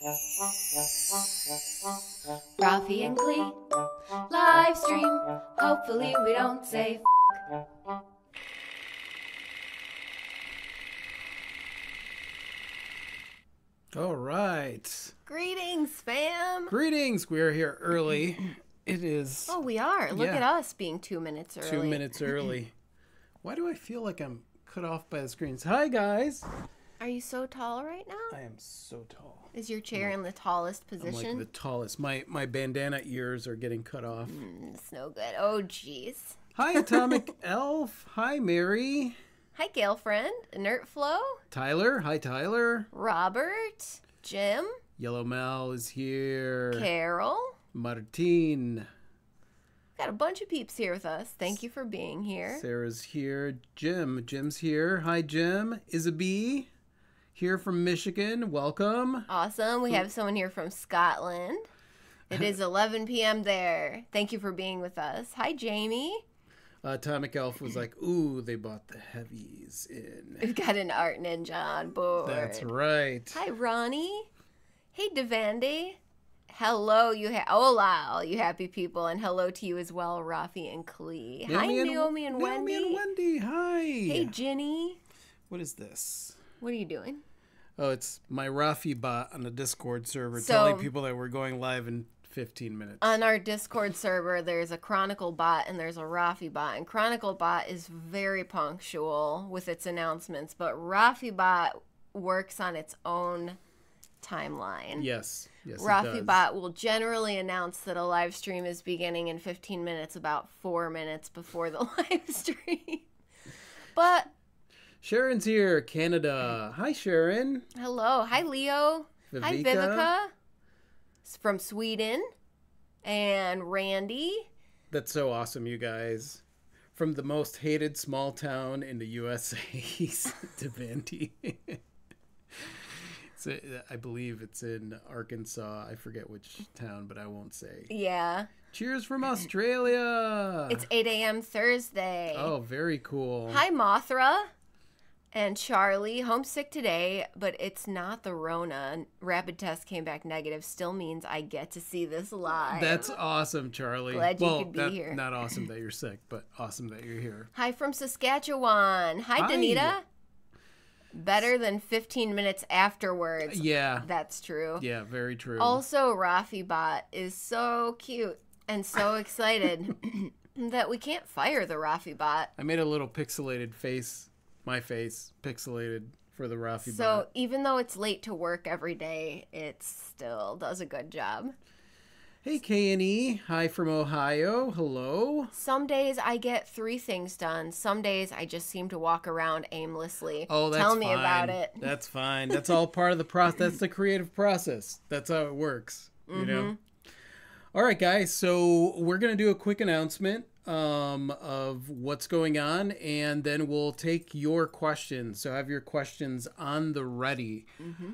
Rafi and Klee, live stream. Hopefully we don't say All right. Greetings, fam. Greetings. We are here early. It is. Oh, we are. Look Yeah. at us being 2 minutes early. 2 minutes early. Why do I feel like I'm cut off by the screens? Hi, guys. Are you so tall right now? I am so tall. Is your chair in the tallest I'm position? like the tallest. My bandana ears are getting cut off. It's no good. Oh, jeez. Hi, Atomic Elf. Hi, Mary. Hi, girlfriend. Inert Flow. Tyler. Hi, Tyler. Robert. Jim. Yellow Mal is here. Carol. Martin. Got a bunch of peeps here with us. Thank you for being here. Sarah's here. Jim's here. Hi, Jim. Isabel here from Michigan. Welcome. Awesome. We have someone here from Scotland. It is 11 p.m. there. Thank you for being with us. Hi, Jamie. Atomic Elf was like, ooh, they bought the heavies in. We've got an art ninja on board. That's right. Hi, Ronnie. Hey, Devande. Hello, hola, all you happy people, and hello to you as well, Rafi and Klee. Hi, Naomi and Wendy. Naomi and Wendy, hi. Hey, Ginny. What is this? What are you doing? Oh, it's my Rafi bot on the Discord server So- telling people that we're going live in 15 minutes. On our Discord server, there's a Chronicle bot and there's a Rafi bot. And Chronicle bot is very punctual with its announcements, but Rafi bot works on its own timeline. Yes, it Rafi does. bot will generally announce that a live stream is beginning in 15 minutes, about 4 minutes before the live stream. But Sharon's here, Canada. Hi, Sharon. hello. Hi, Leo. Hi, Vivica. Vivica. From Sweden. And Randy. That's so awesome, you guys. From the most hated small town in the USA, to Vandy. I believe it's in Arkansas. I forget which town, but I won't say. Yeah. Cheers from Australia. It's 8 a.m. Thursday. Oh, very cool. Hi, Mothra. And Charlie, homesick today, but it's not the Rona. Rapid test came back negative. Still means I get to see this live. That's awesome, Charlie. Glad you could be here. Not awesome that you're sick, but awesome that you're here. Hi from Saskatchewan. Hi, Hi. Danita. Better than 15 minutes afterwards. Yeah. That's true. Yeah, very true. Also, Rafi Bot is so cute and so excited that we can't fire the Rafi Bot. I made a little pixelated face, my face, pixelated for the Rafi So bot. even though it's late to work every day, it still does a good job. Hey, K&E. Hi from Ohio. Hello. Some days I get 3 things done. Some days I just seem to walk around aimlessly. Oh, that's Tell me fine. about it. That's fine. That's all part of the process. That's the creative process. That's how it works, you know? All right, guys. So we're going to do a quick announcement of what's going on, and then we'll take your questions. So have your questions on the ready.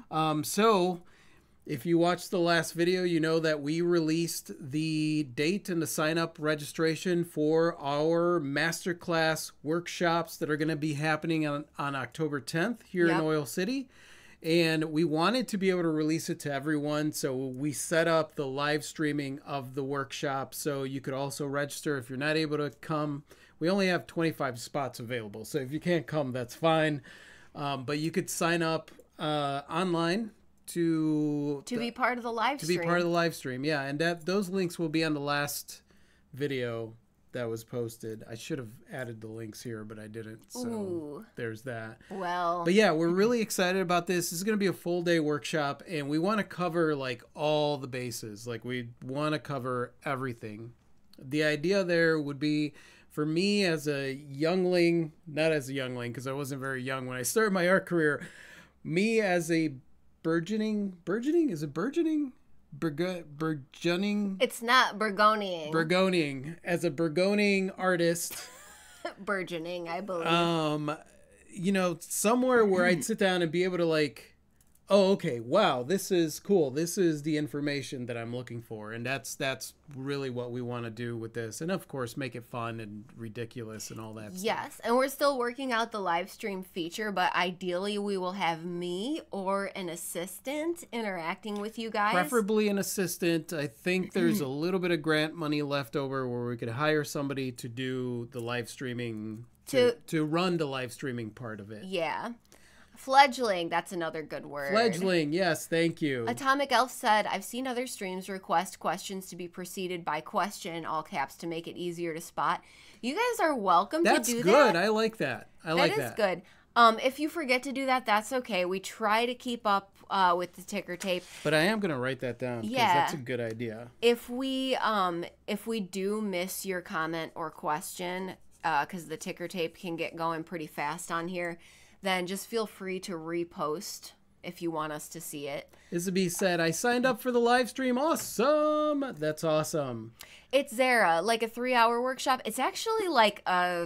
So if you watched the last video, you know that we released the date and the sign-up registration for our masterclass workshops that are going to be happening on October 10th here in Yep. Oil City. And we wanted to be able to release it to everyone, so we set up the live streaming of the workshop so you could also register if you're not able to come. We only have 25 spots available, so if you can't come, that's fine. But you could sign up online to be part of the live stream. be part of the live stream. Yeah, and those links will be on the last video that was posted. I should have added the links here, but I didn't. So Ooh. there's that. Well, But yeah, we're really excited about this. This is going to be a full day workshop, and we want to cover like all the bases. Like we want to cover everything. The idea there would be for me as a youngling, not as a youngling because I wasn't very young when I started my art career. Me as a burgeoning, is it burgeoning? Burgeoning? it's not Burgoning. As a burgoning artist. burgeoning, I believe. You know, somewhere where I'd sit down and be able to like Oh, okay. Wow, this is cool. This is the information that I'm looking for, and that's really what we want to do with this. And of course, make it fun and ridiculous and all that stuff. Yes, and we're still working out the live stream feature, but ideally we will have me or an assistant interacting with you guys. Preferably an assistant. I think there's a little bit of grant money left over where we could hire somebody to do the live streaming, to run the live streaming part of it. Yeah. Fledgling, that's another good word. Fledgling, yes, thank you. Atomic Elf said, I've seen other streams request questions to be preceded by question in all caps to make it easier to spot. You guys are welcome to do that. That's good. I like that. That is good. If you forget to do that, that's okay. We try to keep up with the ticker tape. But I am going to write that down because that's a good idea. If we do miss your comment or question, because the ticker tape can get going pretty fast on here, then just feel free to repost if you want us to see it. Isabel said, I signed up for the live stream. Awesome. That's awesome. It's Zara, like a 3-hour workshop. It's actually like a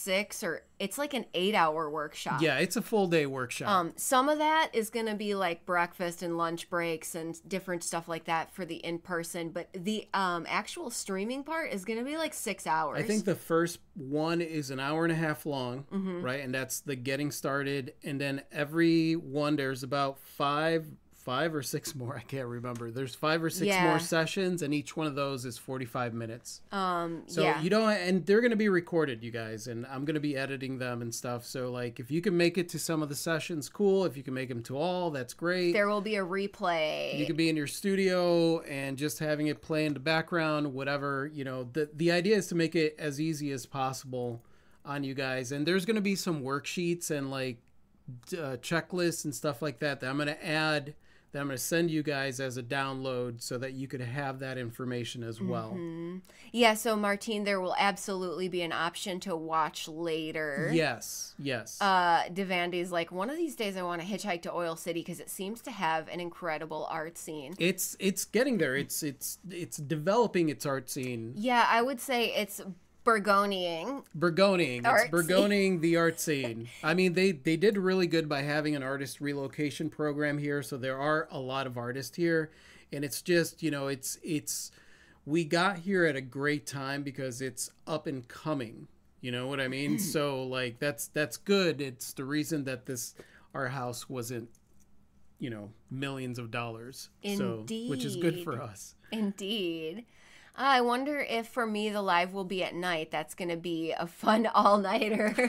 8-hour workshop. Yeah, it's a full day workshop. Some of that is going to be like breakfast and lunch breaks and different stuff like that for the in-person. But the actual streaming part is going to be like 6 hours. I think the first one is an hour and a half long, right? And that's the getting started. And then every one, there's about five or six more. I can't remember. There's 5 or 6 more sessions, and each one of those is 45 minutes. You don't, and they're going to be recorded, you guys, and I'm going to be editing them and stuff. So like, if you can make it to some of the sessions, cool. If you can make them to all, that's great. There will be a replay. You could be in your studio and just having it play in the background, whatever, the idea is to make it as easy as possible on you guys. And there's going to be some worksheets and like checklists and stuff like that I'm going to add, that I'm going to send you guys as a download so that you could have that information as well. Yeah, so Martine, there will absolutely be an option to watch later. Yes. Devandy's like, one of these days I want to hitchhike to Oil City because it seems to have an incredible art scene. It's getting there. It's developing its art scene. Yeah, I would say it's Burgoning. It's Burgoning the art scene. I mean, they did really good by having an artist relocation program here. So there are a lot of artists here. And it's just, we got here at a great time because it's up and coming. You know what I mean? So like, that's good. It's the reason that our house wasn't, millions of dollars. Indeed. So, which is good for us. Indeed. I wonder if for me the live will be at night. That's going to be a fun all-nighter.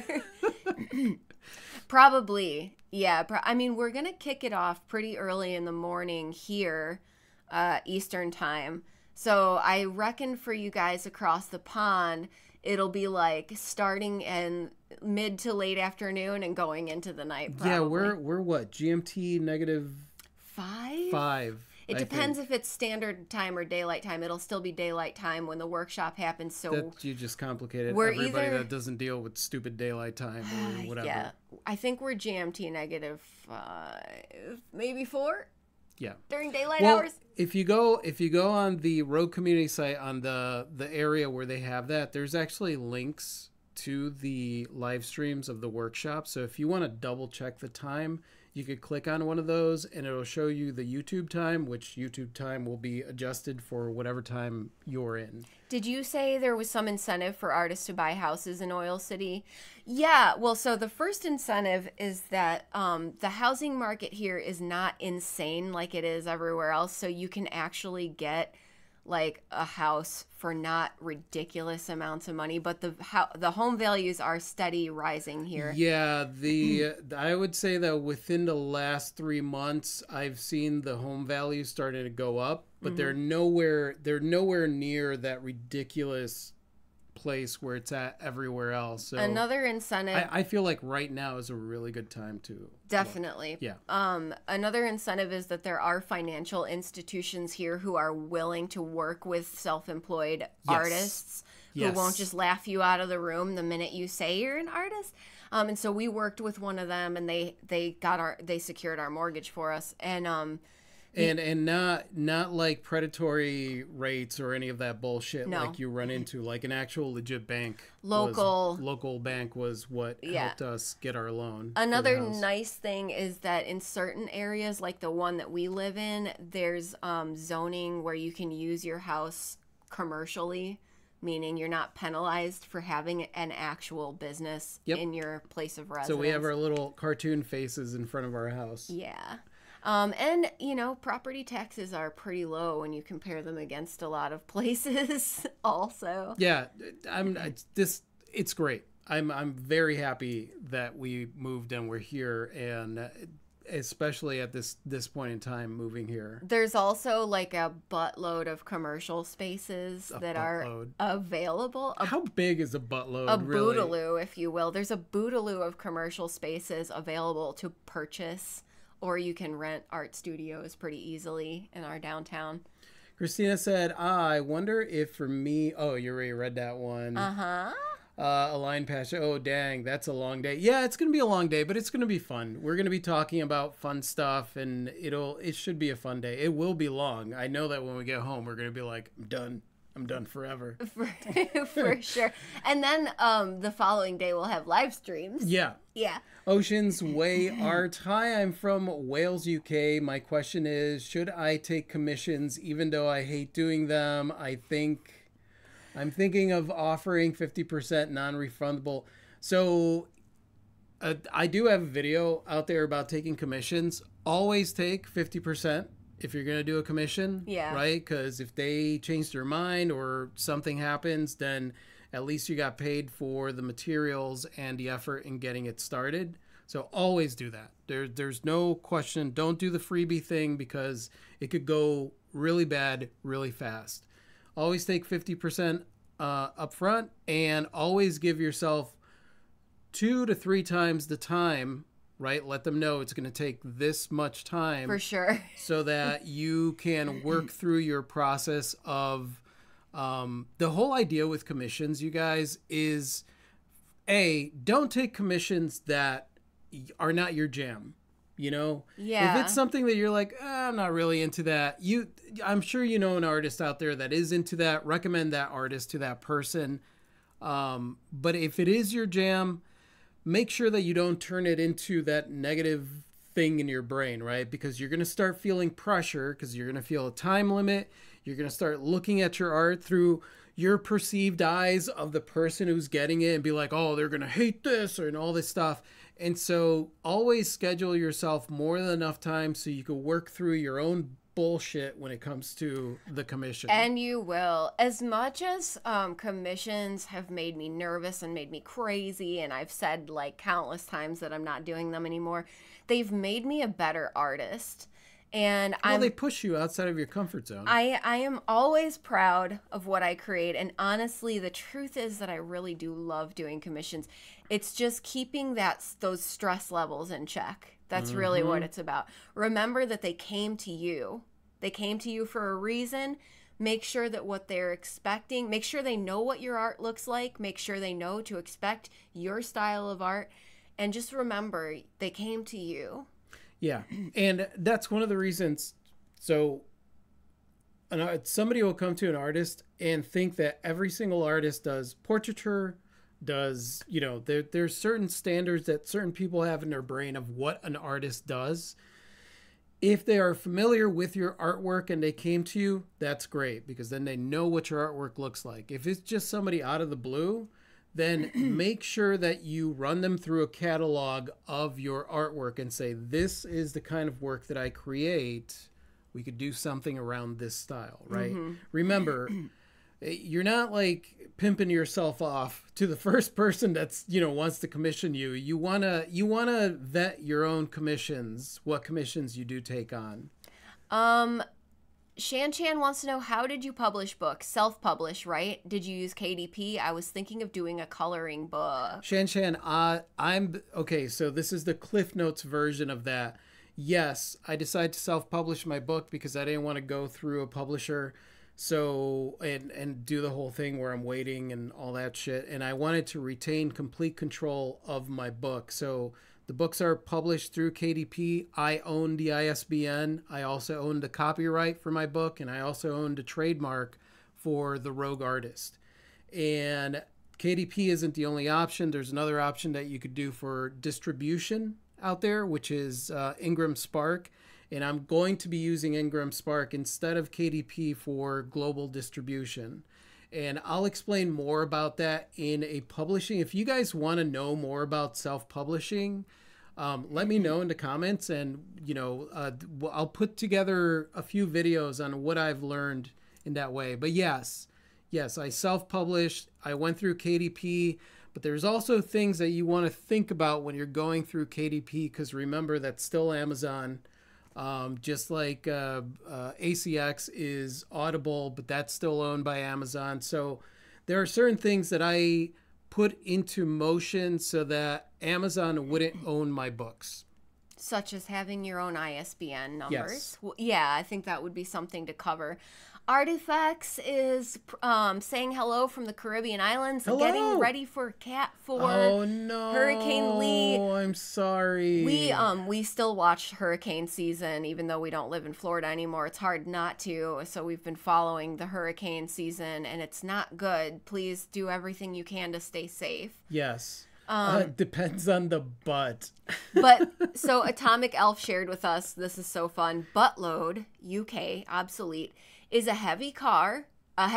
Probably. Yeah. I mean, we're going to kick it off pretty early in the morning here, Eastern time. So I reckon for you guys across the pond, it'll be like starting in mid to late afternoon and going into the night. Probably. Yeah, we're what? GMT negative 5? 5. It depends if it's standard time or daylight time. It'll still be daylight time when the workshop happens. So that you just complicated everybody that doesn't deal with stupid daylight time or whatever. Yeah, I think we're GMT negative 5, maybe 4. Yeah. During daylight hours. If you go on the Rogue Community site on the area where they have that, there's actually links to the live streams of the workshop. So if you want to double check the time, you could click on one of those and it'll show you the YouTube time, which YouTube time will be adjusted for whatever time you're in. Did you say there was some incentive for artists to buy houses in Oil City? Yeah, well, so the first incentive is that the housing market here is not insane like it is everywhere else. So you can actually get like a house for not ridiculous amounts of money, but the home values are steady rising here. Yeah, I would say that within the last 3 months, I've seen the home values starting to go up, but they're nowhere near that ridiculous place where it's at everywhere else. So another incentive, I feel like right now is a really good time to definitely. Yeah. Another incentive is that there are financial institutions here who are willing to work with self-employed artists who won't just laugh you out of the room the minute you say you're an artist. And so we worked with one of them, and they secured our mortgage for us, and And not like predatory rates or any of that bullshit No. like you run into. Like an actual legit bank. Local bank was what helped us get our loan. Another nice thing is that in certain areas, like the one that we live in, there's zoning where you can use your house commercially, meaning you're not penalized for having an actual business in your place of residence. So we have our little cartoon faces in front of our house. Yeah. And, you know, property taxes are pretty low when you compare them against a lot of places also. Yeah, it's great. I'm very happy that we moved and we're here, and especially at this point in time moving here. There's also like a buttload of commercial spaces that are available. How big is a buttload? A bootaloo, if you will. There's a bootaloo of commercial spaces available to purchase, or you can rent art studios pretty easily in our downtown. Christina said, I wonder if for me... Oh, you already read that one. Align Passion. Oh, dang, that's a long day. Yeah, it's going to be a long day, but it's going to be fun. We're going to be talking about fun stuff, and it should be a fun day. It will be long. I know that when we get home, we're going to be like, I'm done forever. For sure. And then the following day, we'll have live streams. Yeah. Yeah. Ocean's Way Art. Hi, I'm from Wales, UK. My question is, should I take commissions even though I hate doing them? I'm thinking of offering 50% non-refundable. So I do have a video out there about taking commissions. Always take 50% if you're going to do a commission. Yeah. Right? Because if they change their mind or something happens, then at least you got paid for the materials and the effort in getting it started. So always do that. There's no question. Don't do the freebie thing because it could go really bad really fast. Always take 50% up front, and always give yourself 2 to 3 times the time, right? Let them know it's going to take this much time. For sure. So that you can work through your process of the whole idea with commissions, you guys, is don't take commissions that are not your jam. You know, yeah. If it's something that you're like, I'm not really into that, I'm sure you know an artist out there that is into that. Recommend that artist to that person. But if it is your jam, make sure that you don't turn it into that negative thing in your brain, right? Because you're going to start feeling pressure because you're going to feel a time limit. You're going to start looking at your art through your perceived eyes of the person who's getting it and be like, oh, they're going to hate this and all this stuff. And so always schedule yourself more than enough time so you can work through your own bullshit when it comes to the commission. And you will. As much as commissions have made me nervous and made me crazy, and I've said like countless times that I'm not doing them anymore, they've made me a better artist. And they push you outside of your comfort zone. I am always proud of what I create. And honestly, the truth is that I really do love doing commissions. It's just keeping those stress levels in check. That's really what it's about. Remember that they came to you. They came to you for a reason. Make sure that what they're expecting, make sure they know what your art looks like. Make sure they know to expect your style of art. And just remember, they came to you. Yeah, and that's one of the reasons. So somebody will come to an artist and think that every single artist does portraiture, there's certain standards that certain people have in their brain of what an artist does. If they are familiar with your artwork and they came to you, that's great, because then they know what your artwork looks like. If it's just somebody out of the blue, then make sure that you run them through a catalog of your artwork and say, this is the kind of work that I create. We could do something around this style, right? Remember, you're not like pimping yourself off to the first person that's, wants to commission you. You wanna vet your own commissions, what commissions you do take on. Shan Chan wants to know, how did you publish books? Self-publish, right? Did you use KDP? I was thinking of doing a coloring book. Shan Chan, okay, so this is the Cliff Notes version of that. Yes, I decided to self-publish my book because I didn't want to go through a publisher and do the whole thing where I'm waiting and all that shit. And I wanted to retain complete control of my book. So The books are published through KDP. I own the ISBN. I also own the copyright for my book, and I also own the trademark for the Rogue Artist. And KDP isn't the only option. There's another option that you could do for distribution out there, which is Ingram Spark. And I'm going to be using Ingram Spark instead of KDP for global distribution. And I'll explain more about that in a publishing. If you guys want to know more about self-publishing, let me know in the comments, and I'll put together a few videos on what I've learned in that way. But yes, I self-published. I went through KDP, but there's also things that you want to think about when you're going through KDP, because remember, that's still Amazon. Just like ACX is Audible, but that's still owned by Amazon. So there are certain things that I put into motion so that Amazon wouldn't own my books. Such as having your own ISBN numbers. Yes. Well, yeah, I think that would be something to cover. Artifacts is saying hello from the Caribbean islands and getting ready for Oh no, Hurricane Lee. I'm sorry. We still watch hurricane season, even though we don't live in Florida anymore. It's hard not to. So we've been following the hurricane season, and it's not good. Please do everything you can to stay safe. Yes. Depends on the butt. But so Atomic Elf shared with us, this is so fun. Buttload, UK, obsolete, is a heavy cart,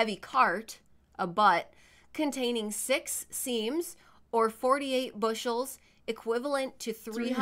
a butt, containing 6 seams or 48 bushels, equivalent to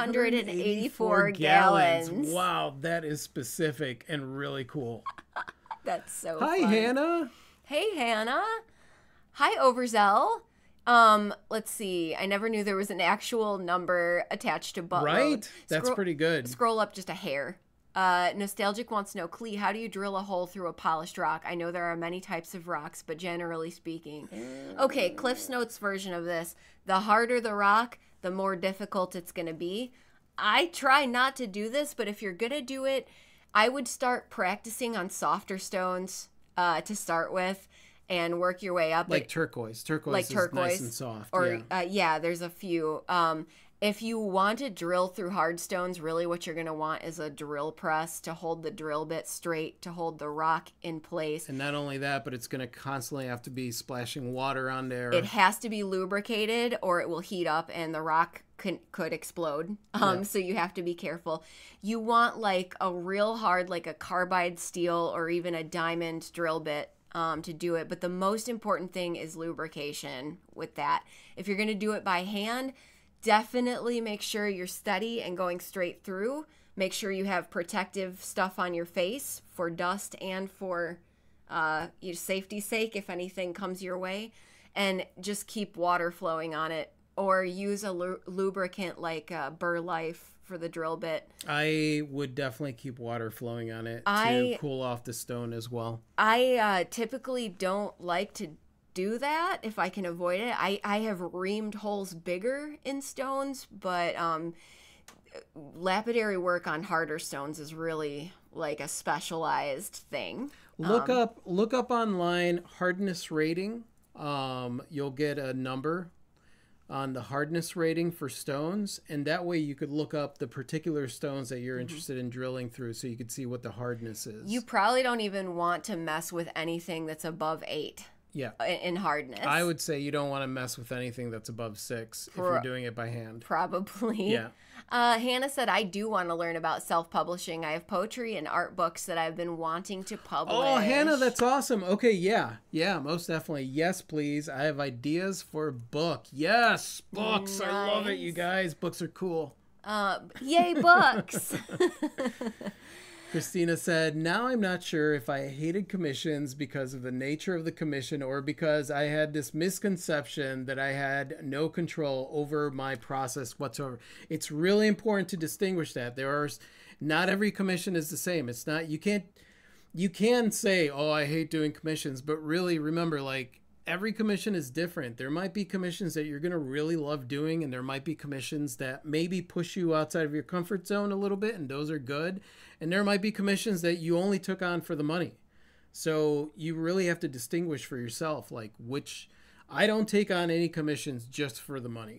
384 gallons. Wow, that is specific and really cool. That's so Hi, fun. Hannah. Hey, Hannah. Hi, Overzell. Let's see. I never knew there was an actual number attached to buttload. Right? That's pretty good. Scroll up just a hair. Nostalgic wants to know, Klee, how do you drill a hole through a polished rock? I know there are many types of rocks, but generally speaking. Okay, Cliff's Notes version of this. The harder the rock, the more difficult it's going to be. I try not to do this, but if you're going to do it, I would start practicing on softer stones to start with and work your way up. Like turquoise. Turquoise is nice and soft. Or, there's a few. If you want to drill through hard stones, really what you're going to want is a drill press to hold the drill bit straight, to hold the rock in place. And not only that, but it's going to constantly have to be splashing water on there. It has to be lubricated or it will heat up and the rock could explode. So you have to be careful. You want like a real hard, like a carbide steel or even a diamond drill bit to do it. But the most important thing is lubrication with that. If you're going to do it by hand, definitely make sure you're steady and going straight through. Make sure you have protective stuff on your face for dust and for your safety's sake if anything comes your way. And just keep water flowing on it. Or use a lubricant like Burr Life for the drill bit. I would definitely keep water flowing on it to cool off the stone as well. I typically don't like to do that if I can avoid it. I have reamed holes bigger in stones, but lapidary work on harder stones is really like a specialized thing. Look up online hardness rating. You'll get a number on the hardness rating for stones, and that way you could look up the particular stones that you're interested in drilling through so you could see what the hardness is. You probably don't even want to mess with anything that's above 8. Yeah. In hardness. I would say you don't want to mess with anything that's above 6 if you're doing it by hand. Probably. Yeah. Hannah said, I do want to learn about self-publishing. I have poetry and art books that I've been wanting to publish. Oh, Hannah, that's awesome. Okay, yeah. Yeah, most definitely. Yes, please. I have ideas for a book. Yes, books. Nice. I love it, you guys. Books are cool. Yay, books. Christina said, now I'm not sure if I hated commissions because of the nature of the commission or because I had this misconception that I had no control over my process whatsoever. It's really important to distinguish that. Not every commission is the same. It's not, you can say, oh, I hate doing commissions, but really remember, like, every commission is different. There might be commissions that you're going to really love doing, and there might be commissions that maybe push you outside of your comfort zone a little bit, and those are good. And there might be commissions that you only took on for the money. So you really have to distinguish for yourself, like, which I don't take on any commissions just for the money.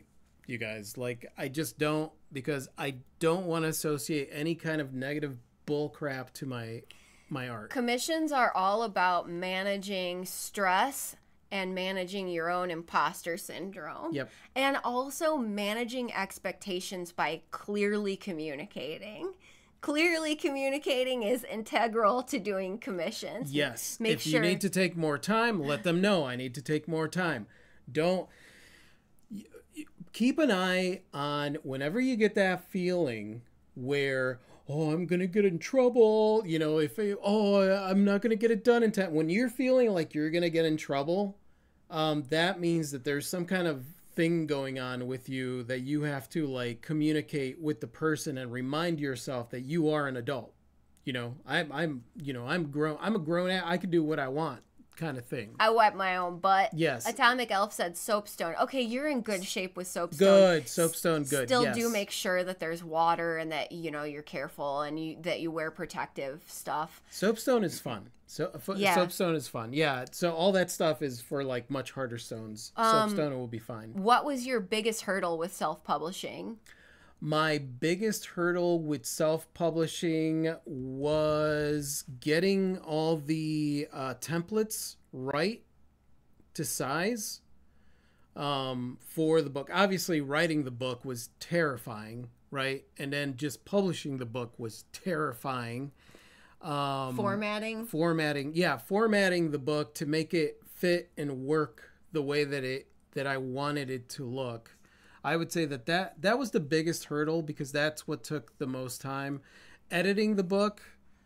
you guys. Like, I just don't, because I don't want to associate any kind of negative bull crap to my art. Commissions are all about managing stress and managing your own imposter syndrome. Yep. And also managing expectations by clearly communicating. Clearly communicating is integral to doing commissions. Yes. Make if sure you need to take more time, let them know I need to take more time. Don't keep an eye on whenever you get that feeling where, oh, I'm going to get in trouble. You know, I'm not going to get it done in time. When you're feeling like you're going to get in trouble, that means that there's some kind of thing going on with you that you have to like communicate with the person and remind yourself that you are an adult. You know, I'm grown. I'm a grown ass. I can do what I want, kind of thing. I wipe my own butt. Yes. Atomic Elf said soapstone. Okay, you're in good shape with soapstone. Good. Soapstone, good. Still yes. do make sure that there's water and that, you know, you're careful and that you wear protective stuff. Soapstone is fun. Soapstone is fun. Yeah. So all that stuff is for like much harder stones. Soapstone will be fine. What was your biggest hurdle with self-publishing? My biggest hurdle with self-publishing was getting all the templates right to size for the book. Obviously, writing the book was terrifying, right? And then just publishing the book was terrifying. Formatting? Yeah, formatting the book to make it fit and work the way that I wanted it to look. I would say that was the biggest hurdle because that's what took the most time. Editing the book,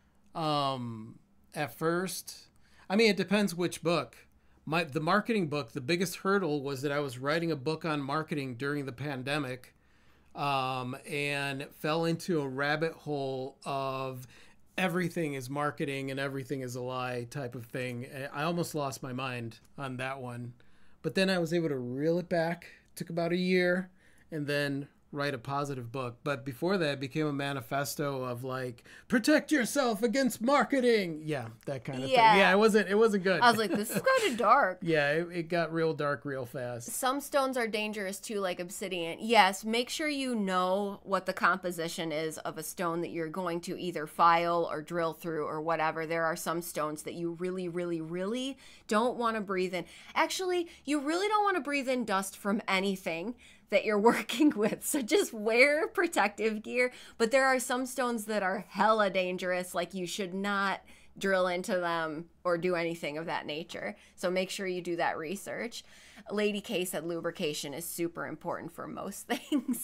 at first, I mean, it depends which book. The marketing book, the biggest hurdle was that I was writing a book on marketing during the pandemic, and fell into a rabbit hole of everything is marketing and everything is a lie type of thing. I almost lost my mind on that one, but then I was able to reel it back. Took about a year and then write a positive book. But before that, it became a manifesto of like, protect yourself against marketing. Yeah, that kind of thing. Yeah, it wasn't good. I was like, this is kind of dark. Yeah, it got real dark real fast. Some stones are dangerous too, like obsidian. Yes, make sure you know what the composition is of a stone that you're going to either file or drill through or whatever. There are some stones that you really, really, really don't want to breathe in. Actually, you really don't want to breathe in dust from anything that you're working with. So just wear protective gear. But there are some stones that are hella dangerous. Like you should not drill into them or do anything of that nature. So make sure you do that research. Lady K said lubrication is super important for most things.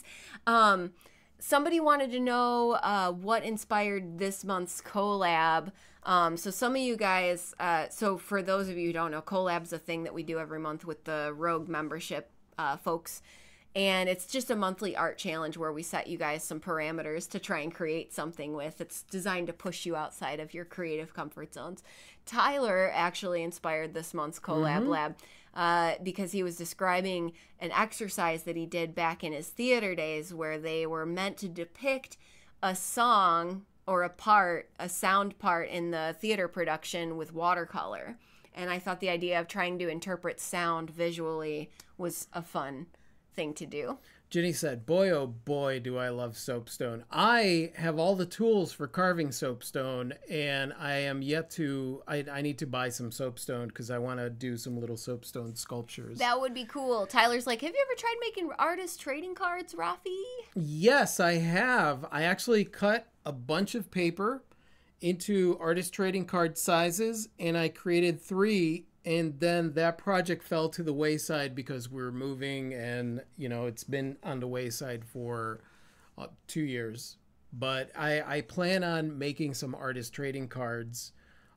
Somebody wanted to know what inspired this month's collab. So some of you guys, so for those of you who don't know, collab's a thing that we do every month with the Rogue membership folks. And it's just a monthly art challenge where we set you guys some parameters to try and create something with. It's designed to push you outside of your creative comfort zones. Tyler actually inspired this month's collab lab because he was describing an exercise that he did back in his theater days where they were meant to depict a song or a sound part in the theater production with watercolor. And I thought the idea of trying to interpret sound visually was a fun thing to do. Jenny said, boy, oh boy, do I love soapstone. I have all the tools for carving soapstone, and I am yet to, I need to buy some soapstone because I want to do some little soapstone sculptures. That would be cool. Tyler's like, have you ever tried making artist trading cards, Rafi? Yes, I have. I actually cut a bunch of paper into artist trading card sizes, and I created 3. And then that project fell to the wayside because we're moving and, you know, it's been on the wayside for 2 years. But I plan on making some artist trading cards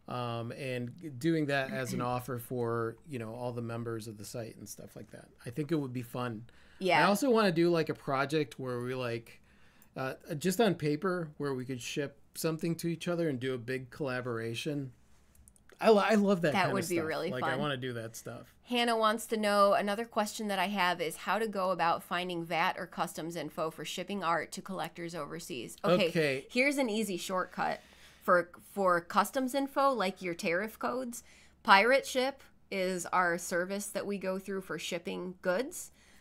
and doing that as an offer for, you know, all the members of the site and stuff like that. I think it would be fun. Yeah. I also want to do like a project where we like, just on paper, where we could ship something to each other and do a big collaboration. I love that kind of stuff. That would be really fun. Like, I want to do that stuff. Hannah wants to know, another question that I have is how to go about finding VAT or customs info for shipping art to collectors overseas. Okay. Here's an easy shortcut for customs info, like your tariff codes. Pirate Ship is our service that we go through for shipping goods.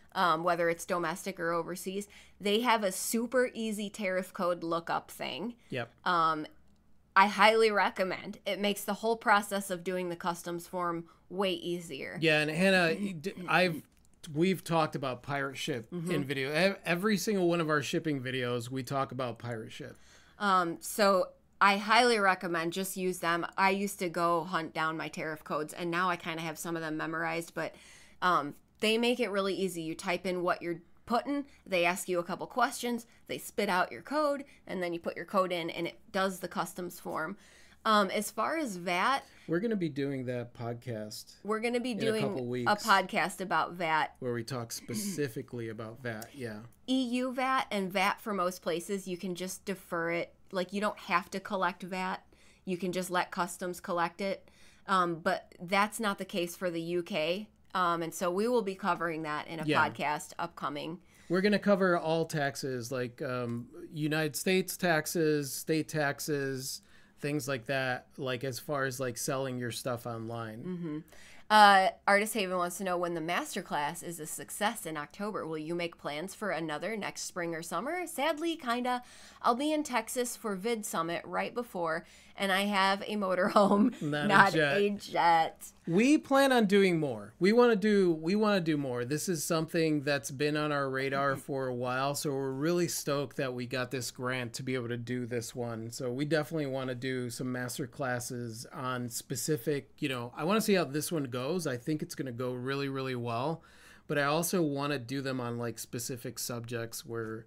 whether it's domestic or overseas. They have a super easy tariff code lookup thing. Yep. I highly recommend. It makes the whole process of doing the customs form way easier. Yeah, and Hannah, we've talked about Pirate Ship in video. Every single one of our shipping videos, we talk about Pirate Ship. So I highly recommend just use them. I used to go hunt down my tariff codes, and now I kind of have some of them memorized, but they make it really easy. You type in what you're putting, they ask you a couple questions, they spit out your code, and then you put your code in, and it does the customs form. As far as VAT, we're going to be doing that podcast. We're going to be doing a podcast about VAT. Where we talk specifically about VAT, yeah. EU VAT and VAT for most places, you can just defer it. Like, you don't have to collect VAT. You can just let customs collect it. But that's not the case for the UK. And so we will be covering that in a podcast upcoming. We're going to cover all taxes, like United States taxes, state taxes, things like that, like as far as like selling your stuff online. Artist Haven wants to know when the masterclass is a success in October. Will you make plans for another next spring or summer? Sadly, kinda. I'll be in Texas for Vid Summit right before, and I have a motorhome, not a jet. We plan on doing more. We want to do more. This is something that's been on our radar for a while, so we're really stoked that we got this grant to be able to do this one. So we definitely want to do some master classes on specific, I want to see how this one goes. I think it's going to go really, really well, but I also want to do them on like specific subjects where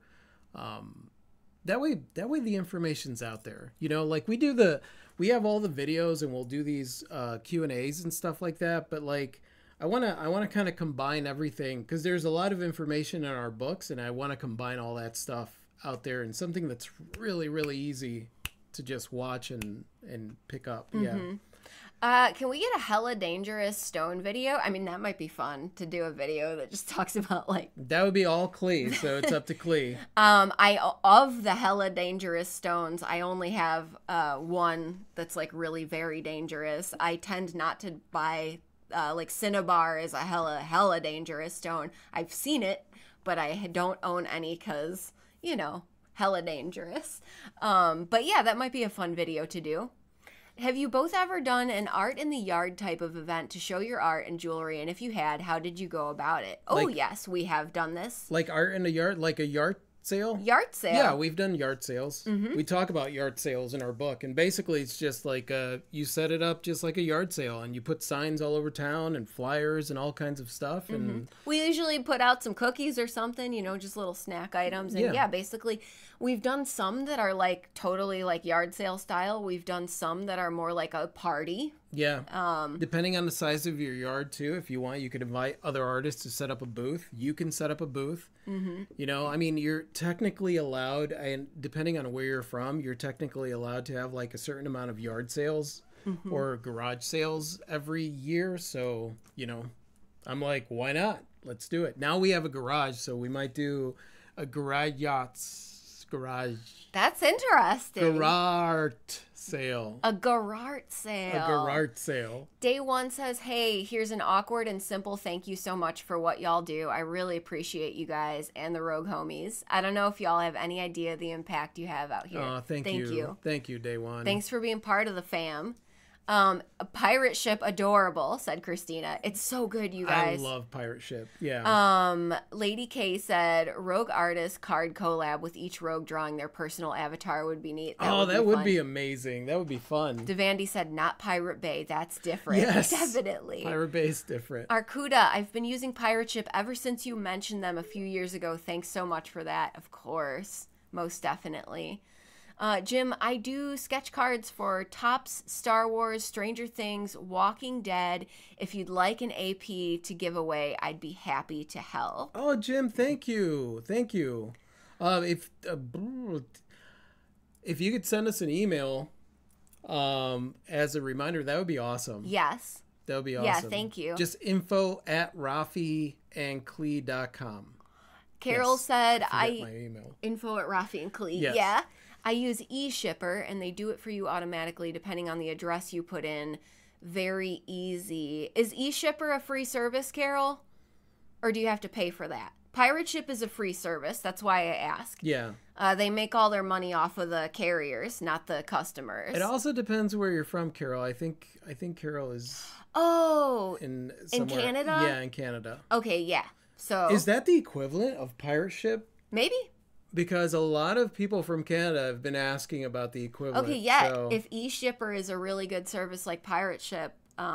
that way the information's out there. Like we have all the videos and we'll do these Q&As and stuff like that, but like I want to kind of combine everything, because there's a lot of information in our books, and I want to combine all that stuff out there in something that's really, really easy to just watch and pick up. Yeah. Can we get a hella dangerous stone video? I mean, that might be fun to do a video that just talks about like... That would be all Klee, so it's up to Klee. Of the hella dangerous stones, I only have one that's like really very dangerous. I tend not to buy, like Cinnabar is a hella dangerous stone. I've seen it, but I don't own any because, hella dangerous. But yeah, that might be a fun video to do. Have you both ever done an art in the yard type of event to show your art and jewelry? And if you had, how did you go about it? Oh, yes, we have done this. Like art in the yard, like a yard sale? Yard sale. Yeah, we've done yard sales. We talk about yard sales in our book. And basically, it's just like you set it up just like a yard sale. And you put signs all over town and flyers and all kinds of stuff. And we usually put out some cookies or something, just little snack items. And yeah, basically, we've done some that are like totally like yard sale style. We've done some that are more like a party. Yeah. Depending on the size of your yard too, if you want, you could invite other artists to set up a booth. You can set up a booth. I mean, you're technically allowed, and depending on where you're from, you're technically allowed to have like a certain amount of yard sales or garage sales every year. So, I'm like, why not? Let's do it. Now we have a garage, so we might do a garage. That's interesting. Garage sale. A garage sale. A garage sale. Day one says, hey, here's an awkward and simple thank you so much for what y'all do. I really appreciate you guys and the Rogue Homies. I don't know if y'all have any idea the impact you have out here. Oh, thank you. Thank you, Day one. Thanks for being part of the fam. A pirate ship adorable, said Christina. It's so good, you guys. I love pirate ship. Yeah. Lady K said rogue artist card collab with each rogue drawing their personal avatar would be neat. That would be amazing. That would be fun. Devandy said not Pirate Bay. That's different. Yes. Definitely. Pirate Bay is different. Arcuda, I've been using pirate ship ever since you mentioned them a few years ago. Thanks so much for that. Of course. Most definitely. Jim, I do sketch cards for Topps, Star Wars, Stranger Things, Walking Dead. If you'd like an AP to give away, I'd be happy to help. Oh, Jim, thank you. Thank you. If you could send us an email as a reminder, that would be awesome. Yes. That would be awesome. Yeah, thank you. Just info@rafiandklee.com. Carol said my email. info@rafiandklee. Yes. Yeah. I use eShipper, and they do it for you automatically depending on the address you put in. Very easy. Is eShipper a free service, Carol? or do you have to pay for that? Pirate ship is a free service. That's why I ask. Yeah. They make all their money off of the carriers, not the customers. It also depends where you're from, Carol. I think Carol is in Canada? Yeah, in Canada. Okay, yeah. So is that the equivalent of pirate ship? Maybe. Because a lot of people from Canada have been asking about the equivalent. Okay, yeah. So. If eShipper is a really good service like Pirate Ship,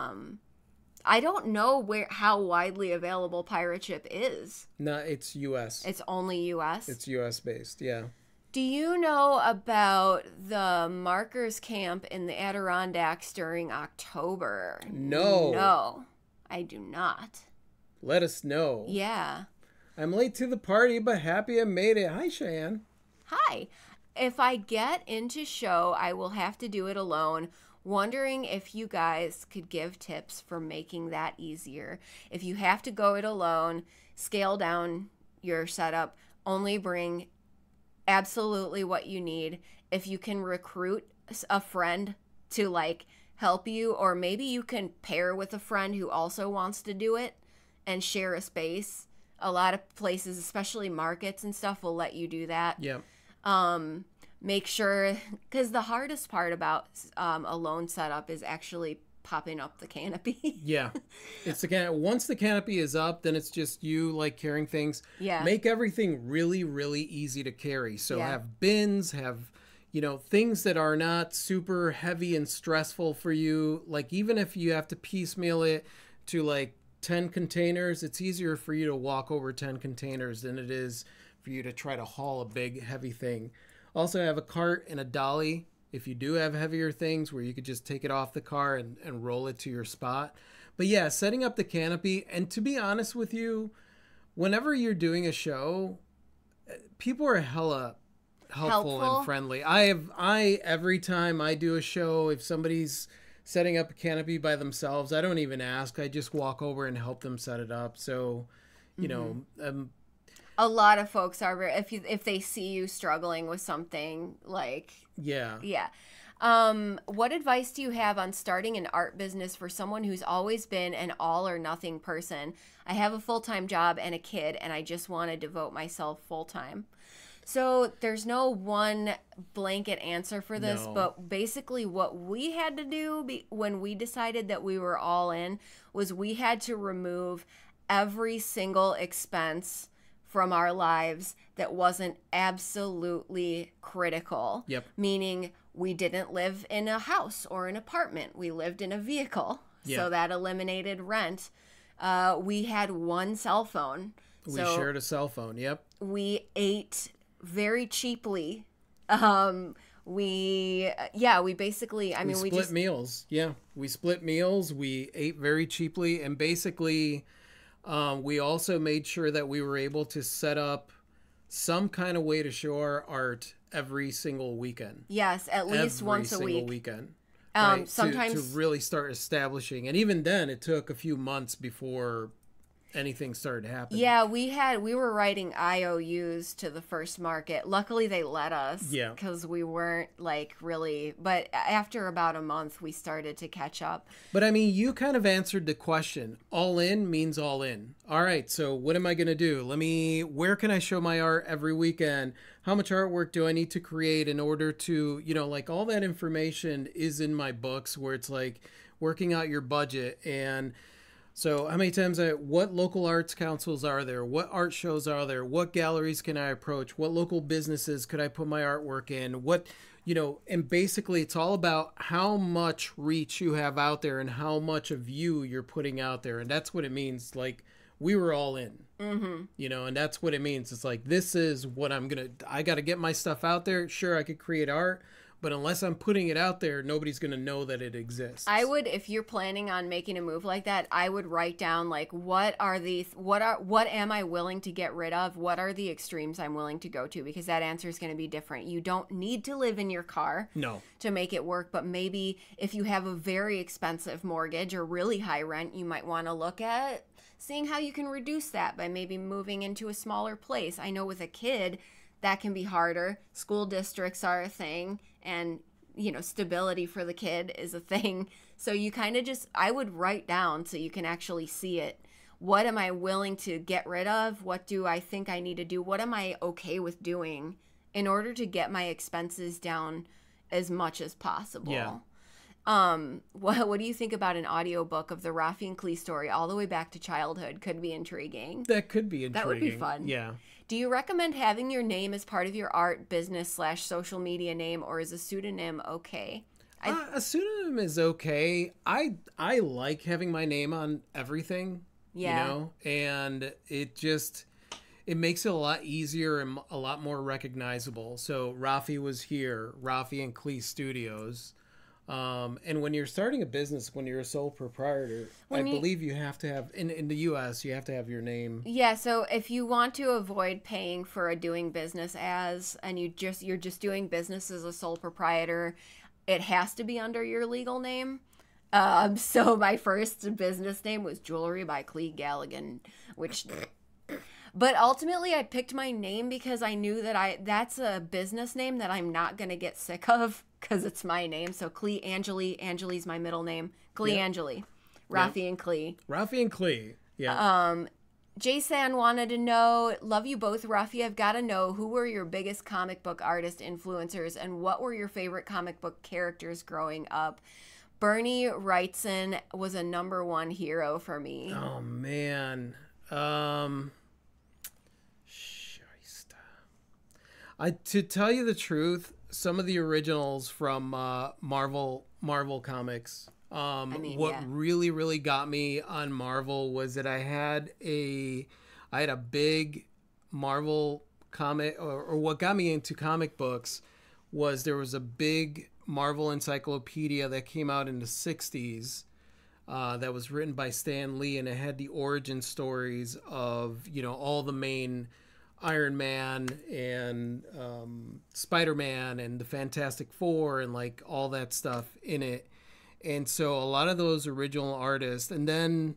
I don't know how widely available Pirate Ship is. No, it's U.S. It's only U.S.? It's U.S. based, yeah. Do you know about the Markers Camp in the Adirondacks during October? No. No, I do not. Let us know. Yeah. I'm late to the party, but happy I made it. Hi, Cheyenne. Hi. If I get into show, I will have to do it alone. Wondering if you guys could give tips for making that easier. If you have to go it alone, scale down your setup. Only bring absolutely what you need. If you can recruit a friend to like help you, or maybe you can pair with a friend who also wants to do it and share a space. A lot of places, especially markets and stuff, will let you do that. Yeah. Make sure, because the hardest part about a loan setup is actually popping up the canopy. Yeah. It's the once the canopy is up, then it's just you like carrying things. Yeah. Make everything really, really easy to carry. So Yeah. have bins, have, things that are not super heavy and stressful for you. Like even if you have to piecemeal it to like 10 containers, it's easier for you to walk over 10 containers than it is for you to try to haul a big heavy thing. Also have a cart and a dolly if you do have heavier things where you could just take it off the car and roll it to your spot. But yeah, setting up the canopy, and to be honest with you, whenever you're doing a show, people are hella helpful and friendly. Every time I do a show, if somebody's setting up a canopy by themselves, I don't even ask. I just walk over and help them set it up. So, a lot of folks are, if they see you struggling with something, like... Yeah. Yeah. What advice do you have on starting an art business for someone who's always been an all or nothing person? I have a full-time job and a kid, and I just want to devote myself full-time. So there's no one blanket answer for this, No. but basically what we had to do when we decided that we were all in was we had to remove every single expense from our lives that wasn't absolutely critical. Yep. Meaning we didn't live in a house or an apartment. We lived in a vehicle. Yeah. So that eliminated rent. We had one cell phone. We So shared a cell phone. Yep. we ate very cheaply. We basically, we split meals. Yeah. We split meals. We ate very cheaply. And basically, we also made sure that we were able to set up some kind of way to show our art every single weekend. Yes, at least once a Every week. single weekend. Right? Sometimes to really start establishing. And even then, it took a few months before anything started happening. Yeah, we were writing IOUs to the first market. Luckily, they let us. Yeah. Because we weren't really. But after about a month, we started to catch up. But I mean, you kind of answered the question. All in means all in. All right, so what am I going to do? Where can I show my art every weekend? How much artwork do I need to create in order to, all that information is in my books where it's like working out your budget. And so how many times what local arts councils are there? What art shows are there? What galleries can I approach? What local businesses could I put my artwork in? And basically it's all about how much reach you have out there and how much of you're putting out there. And that's what it means. Like we were all in, and that's what it means. It's like, this is what I got to get my stuff out there. Sure, I could create art, but unless I'm putting it out there, nobody's going to know that it exists. I would, if you're planning on making a move like that, I would write down what am I willing to get rid of? What are the extremes I'm willing to go to? Because that answer is going to be different. You don't need to live in your car to make it work, but maybe if you have a very expensive mortgage or really high rent, you might want to look at seeing how you can reduce that by maybe moving into a smaller place. I know with a kid, that can be harder. School districts are a thing, and stability for the kid is a thing. So you kind of I would write down so you can actually see it what am I willing to get rid of? What do I think I need to do? What am I okay with doing in order to get my expenses down as much as possible? Yeah. What do you think about an audiobook of the Rafi and Klee story all the way back to childhood? Could be intriguing. That could be intriguing. That would be fun. Yeah. Do you recommend having your name as part of your art, business / social media name, or is a pseudonym okay? A pseudonym is okay. I like having my name on everything. Yeah. You know, and it makes it a lot easier and a lot more recognizable. So Rafi was here, Rafi and Klee Studios. And when you're starting a business, when you're a sole proprietor, I believe you have to have, in the US, you have to have your name. Yeah, so if you want to avoid paying for a doing business as, and you're just doing business as a sole proprietor, it has to be under your legal name. So my first business name was Jewelry by Klee Galligan, but ultimately I picked my name because I knew that that's a business name that I'm not going to get sick of because it's my name. So Klee Angeli's my middle name. Klee Angeli. Rafi and Klee. Rafi and Klee. Yeah. Jason wanted to know, love you both, Rafi. I've got to know, who were your biggest comic book artist influencers and what were your favorite comic book characters growing up? Bernie Wrightson was a #1 hero for me. Oh, man. To tell you the truth, some of the originals from Marvel comics. Really, really got me on Marvel was that I had a big Marvel comic, or what got me into comic books was there was a big Marvel encyclopedia that came out in the 60s that was written by Stan Lee, and it had the origin stories of, you know, all the main Iron Man and Spider-Man and the Fantastic Four and like all that stuff in it. And so a lot of those original artists. And then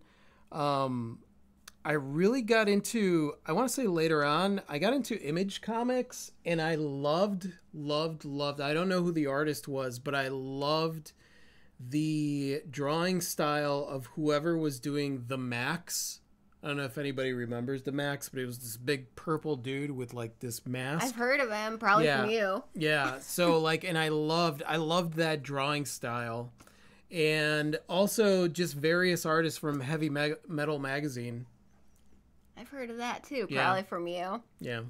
I really got into, I want to say later on, I got into Image Comics, and I loved, I don't know who the artist was, but I loved the drawing style of whoever was doing the Max. I don't know if anybody remembers the Max, but it was this big purple dude with like this mask. I've heard of him, probably from you. Yeah. So like, and I loved that drawing style, and also just various artists from Heavy Metal magazine. I've heard of that too, probably from you. Yeah.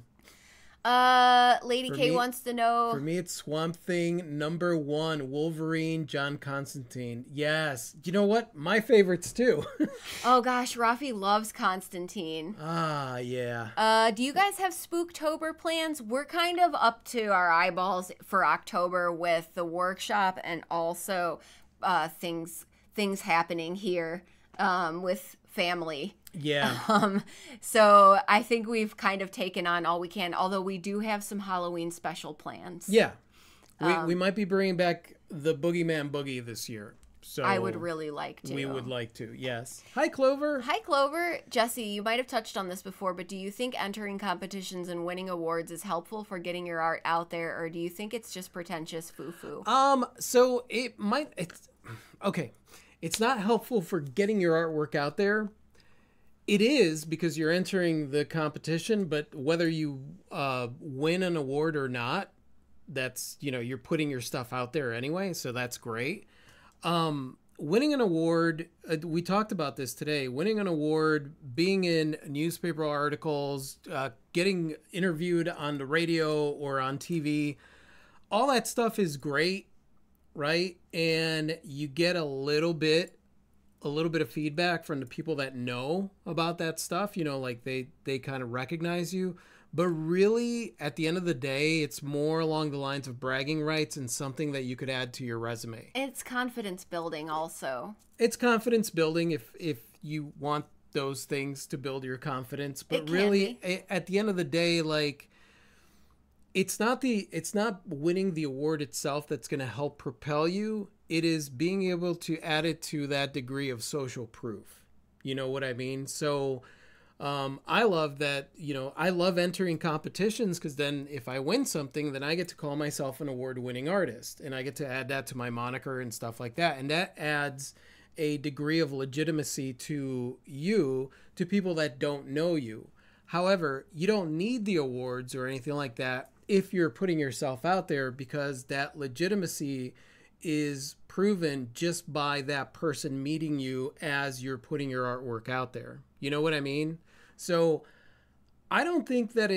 Lady K wants to know. For me, it's Swamp Thing, #1, Wolverine, John Constantine. Yes. You know what? My favorites too. Oh gosh, Rafi loves Constantine. Ah, yeah. Do you guys have Spooktober plans? We're kind of up to our eyeballs for October with the workshop and also things happening here with family. Yeah. So I think we've kind of taken on all we can, although we do have some Halloween special plans. Yeah. We might be bringing back the Boogeyman Boogie this year. So I would really like to. We would like to, yes. Hi, Clover. Hi, Clover. Jesse, you might have touched on this before, but do you think entering competitions and winning awards is helpful for getting your art out there, or do you think it's just pretentious foo-foo? So okay. It's not helpful for getting your artwork out there. It is because you're entering the competition, but whether you win an award or not, that's, you know, you're putting your stuff out there anyway, so that's great. Winning an award, we talked about this today, winning an award, being in newspaper articles, getting interviewed on the radio or on TV, all that stuff is great, right? And you get a little bit of feedback from the people that know about that stuff, you know, like they kind of recognize you. But really, at the end of the day, it's more along the lines of bragging rights and something that you could add to your resume. It's confidence building also. It's confidence building if you want those things to build your confidence. But really, at the end of the day, like, it's not winning the award itself that's going to help propel you. It is being able to add it to that degree of social proof. You know what I mean? So I love that, you know, I love entering competitions because then if I win something, then I get to call myself an award-winning artist and I get to add that to my moniker and stuff like that. And that adds a degree of legitimacy to you to people that don't know you. However, you don't need the awards or anything like that if you're putting yourself out there, because that legitimacy is proven just by that person meeting you as you're putting your artwork out there. You know what I mean? So I don't think that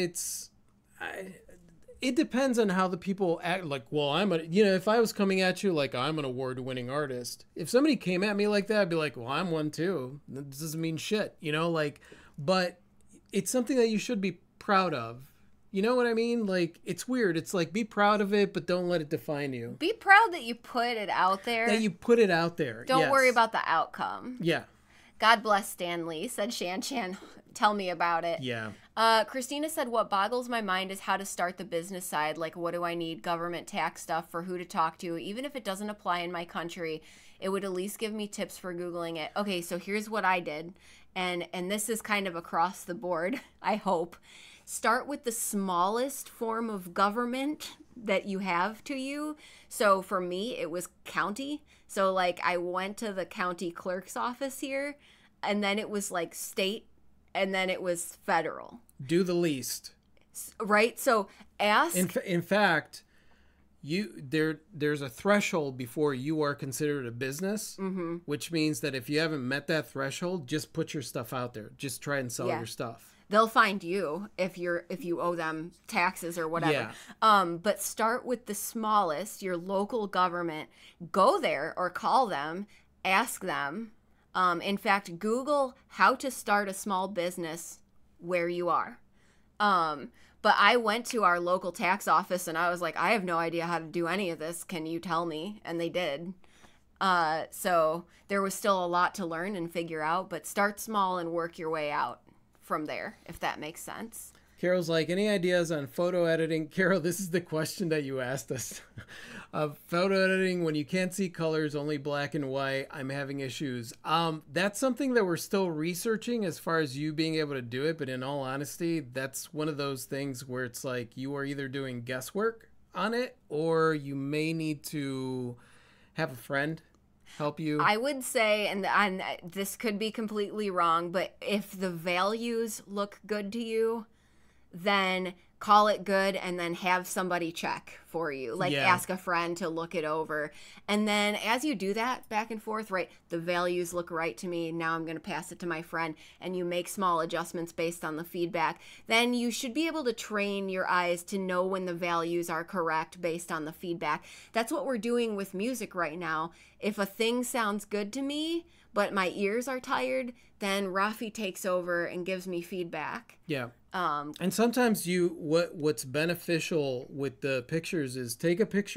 it depends on how the people act. Like, well, if I was coming at you like I'm an award-winning artist, if somebody came at me like that, I'd be like, well, I'm one too. That doesn't mean shit, but it's something that you should be proud of. You know what I mean? Like, it's weird. It's like, be proud of it, but don't let it define you. Be proud that you put it out there. That you put it out there. Don't worry about the outcome. Yeah. God bless Stan Lee, said Shan Chan. Tell me about it. Yeah. Christina said, what boggles my mind is how to start the business side. Like, what do I need? Government tax stuff, for who to talk to. Even if it doesn't apply in my country, it would at least give me tips for Googling it. Okay, so here's what I did. And this is kind of across the board, I hope. Start with the smallest form of government that you have to you. So for me, it was county. So like I went to the county clerk's office here, and then it was like state, and then it was federal. Do the least. Right? So ask. In fact, there's a threshold before you are considered a business, which means that if you haven't met that threshold, just put your stuff out there. Just try and sell your stuff. They'll find you if you owe them taxes or whatever. Yeah. But start with the smallest, your local government. Go there or call them, ask them. In fact, Google how to start a small business where you are. But I went to our local tax office and I was like, I have no idea how to do any of this. Can you tell me? And they did. So there was still a lot to learn and figure out, but start small and work your way out from there, if that makes sense. Carol's like, any ideas on photo editing? Carol, this is the question that you asked us. Photo editing when you can't see colors, only black and white. I'm having issues. That's something that we're still researching as far as you being able to do it. But in all honesty, that's one of those things where it's like you are either doing guesswork on it or you may need to have a friend help you. I would say, and this could be completely wrong, but if the values look good to you, then call it good and then have somebody check for you. Like ask a friend to look it over. And then as you do that back and forth, right, the values look right to me. Now I'm going to pass it to my friend, and you make small adjustments based on the feedback. Then you should be able to train your eyes to know when the values are correct based on the feedback. That's what we're doing with music right now. If a thing sounds good to me, but my ears are tired, then Rafi takes over and gives me feedback. Yeah. And sometimes what's beneficial with the pictures is take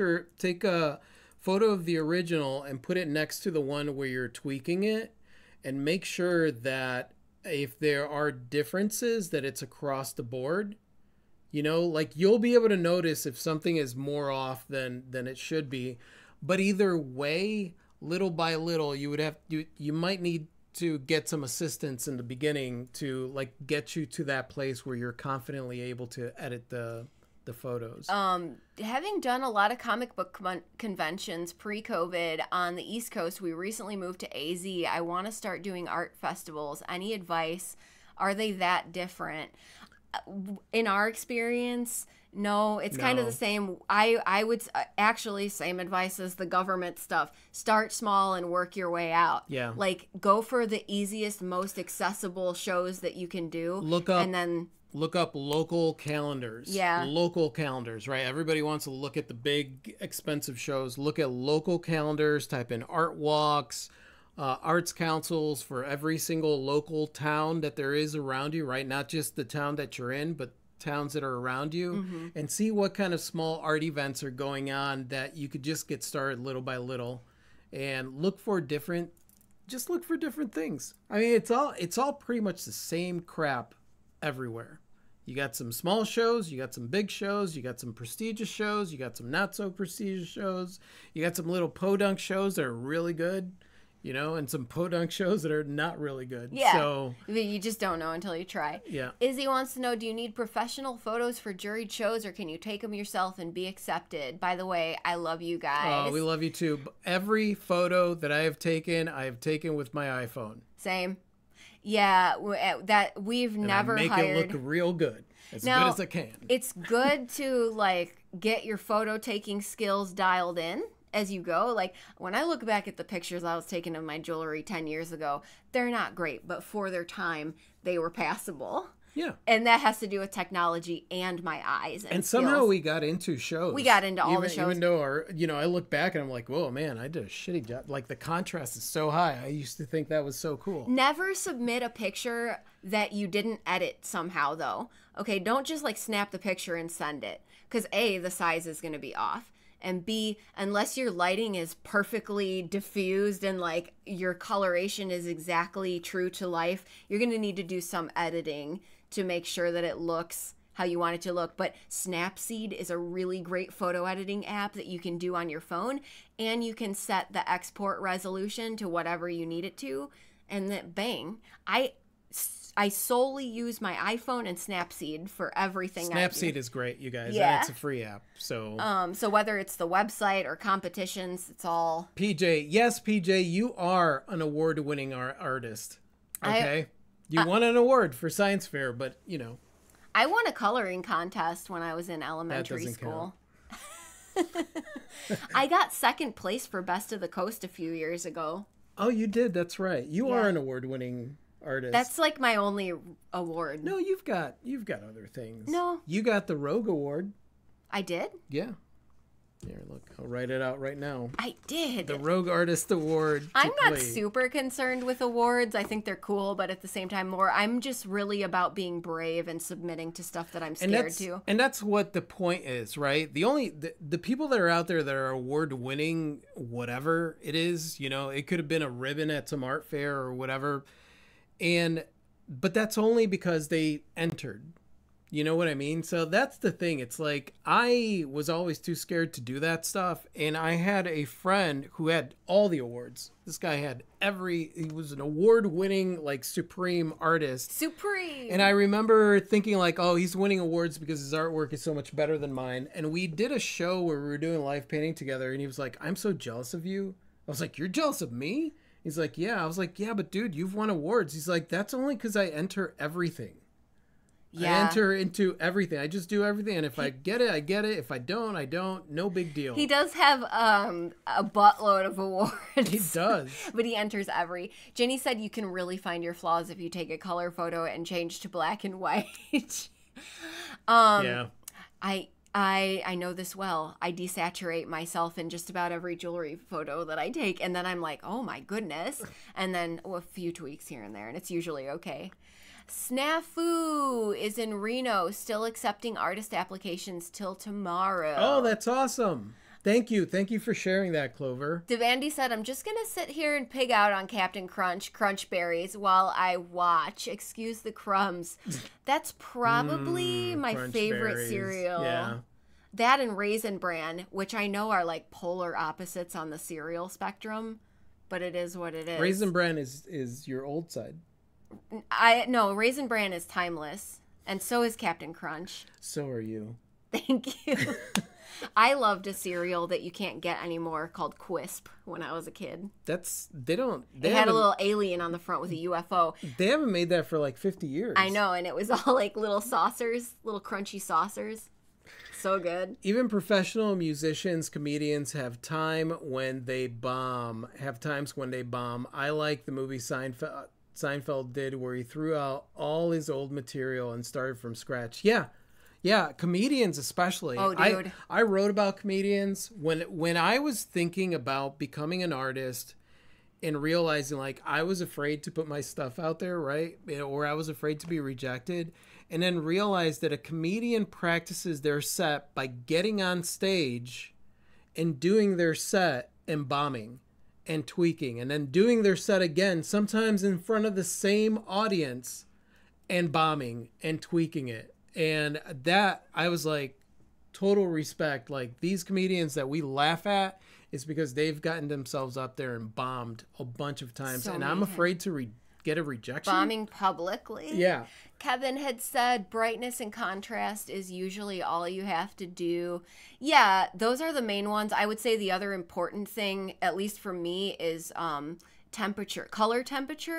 a photo of the original and put it next to the one where you're tweaking it, and make sure that if there are differences that it's across the board. Like you'll be able to notice if something is more off than it should be. But either way, little by little, you might need to get some assistance in the beginning to like get you to that place where you're confidently able to edit the photos. Having done a lot of comic book conventions pre-COVID on the East Coast, we recently moved to AZ. I want to start doing art festivals. Any advice? Are they that different? In our experience, no, it's kind of the same. I would actually, same advice as the government stuff. Start small and work your way out. Yeah. Like, go for the easiest, most accessible shows that you can do. Look up local calendars. Yeah. Local calendars, right? Everybody wants to look at the big, expensive shows. Look at local calendars. Type in art walks, arts councils for every single local town that there is around you, right? Not just the town that you're in, but towns that are around you, and see what kind of small art events are going on that you could just get started little by little, and look for different things. I mean, it's all pretty much the same crap everywhere. You got some small shows, you got some big shows, you got some prestigious shows, you got some not so prestigious shows, you got some little podunk shows that are really good, and some podunk shows that are not really good. Yeah. So you just don't know until you try. Yeah. Izzy wants to know, do you need professional photos for juried shows, or can you take them yourself and be accepted? By the way, I love you guys. Oh, we love you too. Every photo that I have taken with my iPhone. Same. Yeah, that we've And never I make hired. it look real good. As Now, good as I can. It's good to like get your photo taking skills dialed in as you go. Like when I look back at the pictures I was taking of my jewelry 10 years ago, they're not great, but for their time, they were passable. Yeah. And that has to do with technology and my eyes. And somehow skills. we got into shows. We got into all the shows. Even though I look back and I'm like, whoa, man, I did a shitty job. Like the contrast is so high. I used to think that was so cool. Never submit a picture that you didn't edit somehow, though. Okay, don't just like snap the picture and send it. Because A, the size is going to be off. And B, unless your lighting is perfectly diffused and like your coloration is exactly true to life, you're going to need to do some editing to make sure that it looks how you want it to look. But Snapseed is a really great photo editing app that you can do on your phone, and you can set the export resolution to whatever you need it to, and then bang. I solely use my iPhone and Snapseed for everything. Snapseed is great, you guys. Yeah. And it's a free app. So So whether it's the website or competitions, it's all PJ, yes, PJ, you are an award-winning artist. Okay? You won an award for science fair, but, I won a coloring contest when I was in elementary doesn't school. I got second place for Best of the Coast a few years ago. Oh, you did. That's right. You Yeah. are an award-winning artist. That's like my only award. No, you've got other things. No. You got the Rogue Award. I did? Yeah. Here, look. I'll write it out right now. I did. The Rogue Artist Award. to I'm not Klee. super concerned with awards. I think they're cool, but at the same time, I'm just really about being brave and submitting to stuff that I'm scared to. And that's what the point is, right? The people that are out there that are award winning, whatever it is, it could have been a ribbon at some art fair or whatever. But that's only because they entered. You know what I mean? So that's the thing. It's like I was always too scared to do that stuff. And I had a friend who had all the awards. This guy had he was an award-winning, like, supreme artist. Supreme! And I remember thinking like, oh, he's winning awards because his artwork is so much better than mine. And we did a show where we were doing live painting together. And he was like, I'm so jealous of you. I was like, you're jealous of me? He's like, yeah. I was like, yeah, but dude, you've won awards. He's like, that's only because I enter everything. Yeah. I enter into everything. I just do everything. And if I get it, I get it. If I don't, I don't. No big deal. He does have a buttload of awards. He does. But he enters every. Jenny said you can really find your flaws if you take a color photo and change to black and white. Yeah. I know this well. I desaturate myself in just about every jewelry photo that I take. And then I'm like, oh my goodness. And then a few tweaks here and there. And it's usually okay. Snafu is in Reno, still accepting artist applications till tomorrow. Oh, that's awesome. Thank you. Thank you for sharing that, Clover. Devandy said, I'm just going to sit here and pig out on Captain Crunch berries while I watch. Excuse the crumbs. That's probably my Crunch favorite berries. cereal. Yeah. That and Raisin Bran, which I know are like polar opposites on the cereal spectrum, but it is what it is. Raisin Bran is your old side. No, Raisin Bran is timeless, and so is Captain Crunch. So are you. Thank you. I loved a cereal that you can't get anymore called Quisp when I was a kid. They It had a little alien on the front with a UFO. They haven't made that for like 50 years. I know, and it was all like little saucers, little crunchy saucers. So good. Even professional musicians, comedians have times when they bomb. I like the movie Seinfeld did, where he threw out all his old material and started from scratch. Yeah, comedians especially. Oh, dude. I wrote about comedians when I was thinking about becoming an artist and realizing like I was afraid to put my stuff out there, right? Or I was afraid to be rejected. And then realized that a comedian practices their set by getting on stage and doing their set and bombing and tweaking, and then doing their set again, sometimes in front of the same audience, and bombing and tweaking it. And that, I was like, total respect. Like, these comedians that we laugh at is because they've gotten themselves up there and bombed a bunch of times. So and I'm afraid to get a rejection. Bombing publicly? Yeah. Kevin had said brightness and contrast is usually all you have to do. Yeah, those are the main ones. I would say the other important thing, at least for me, is temperature, color temperature.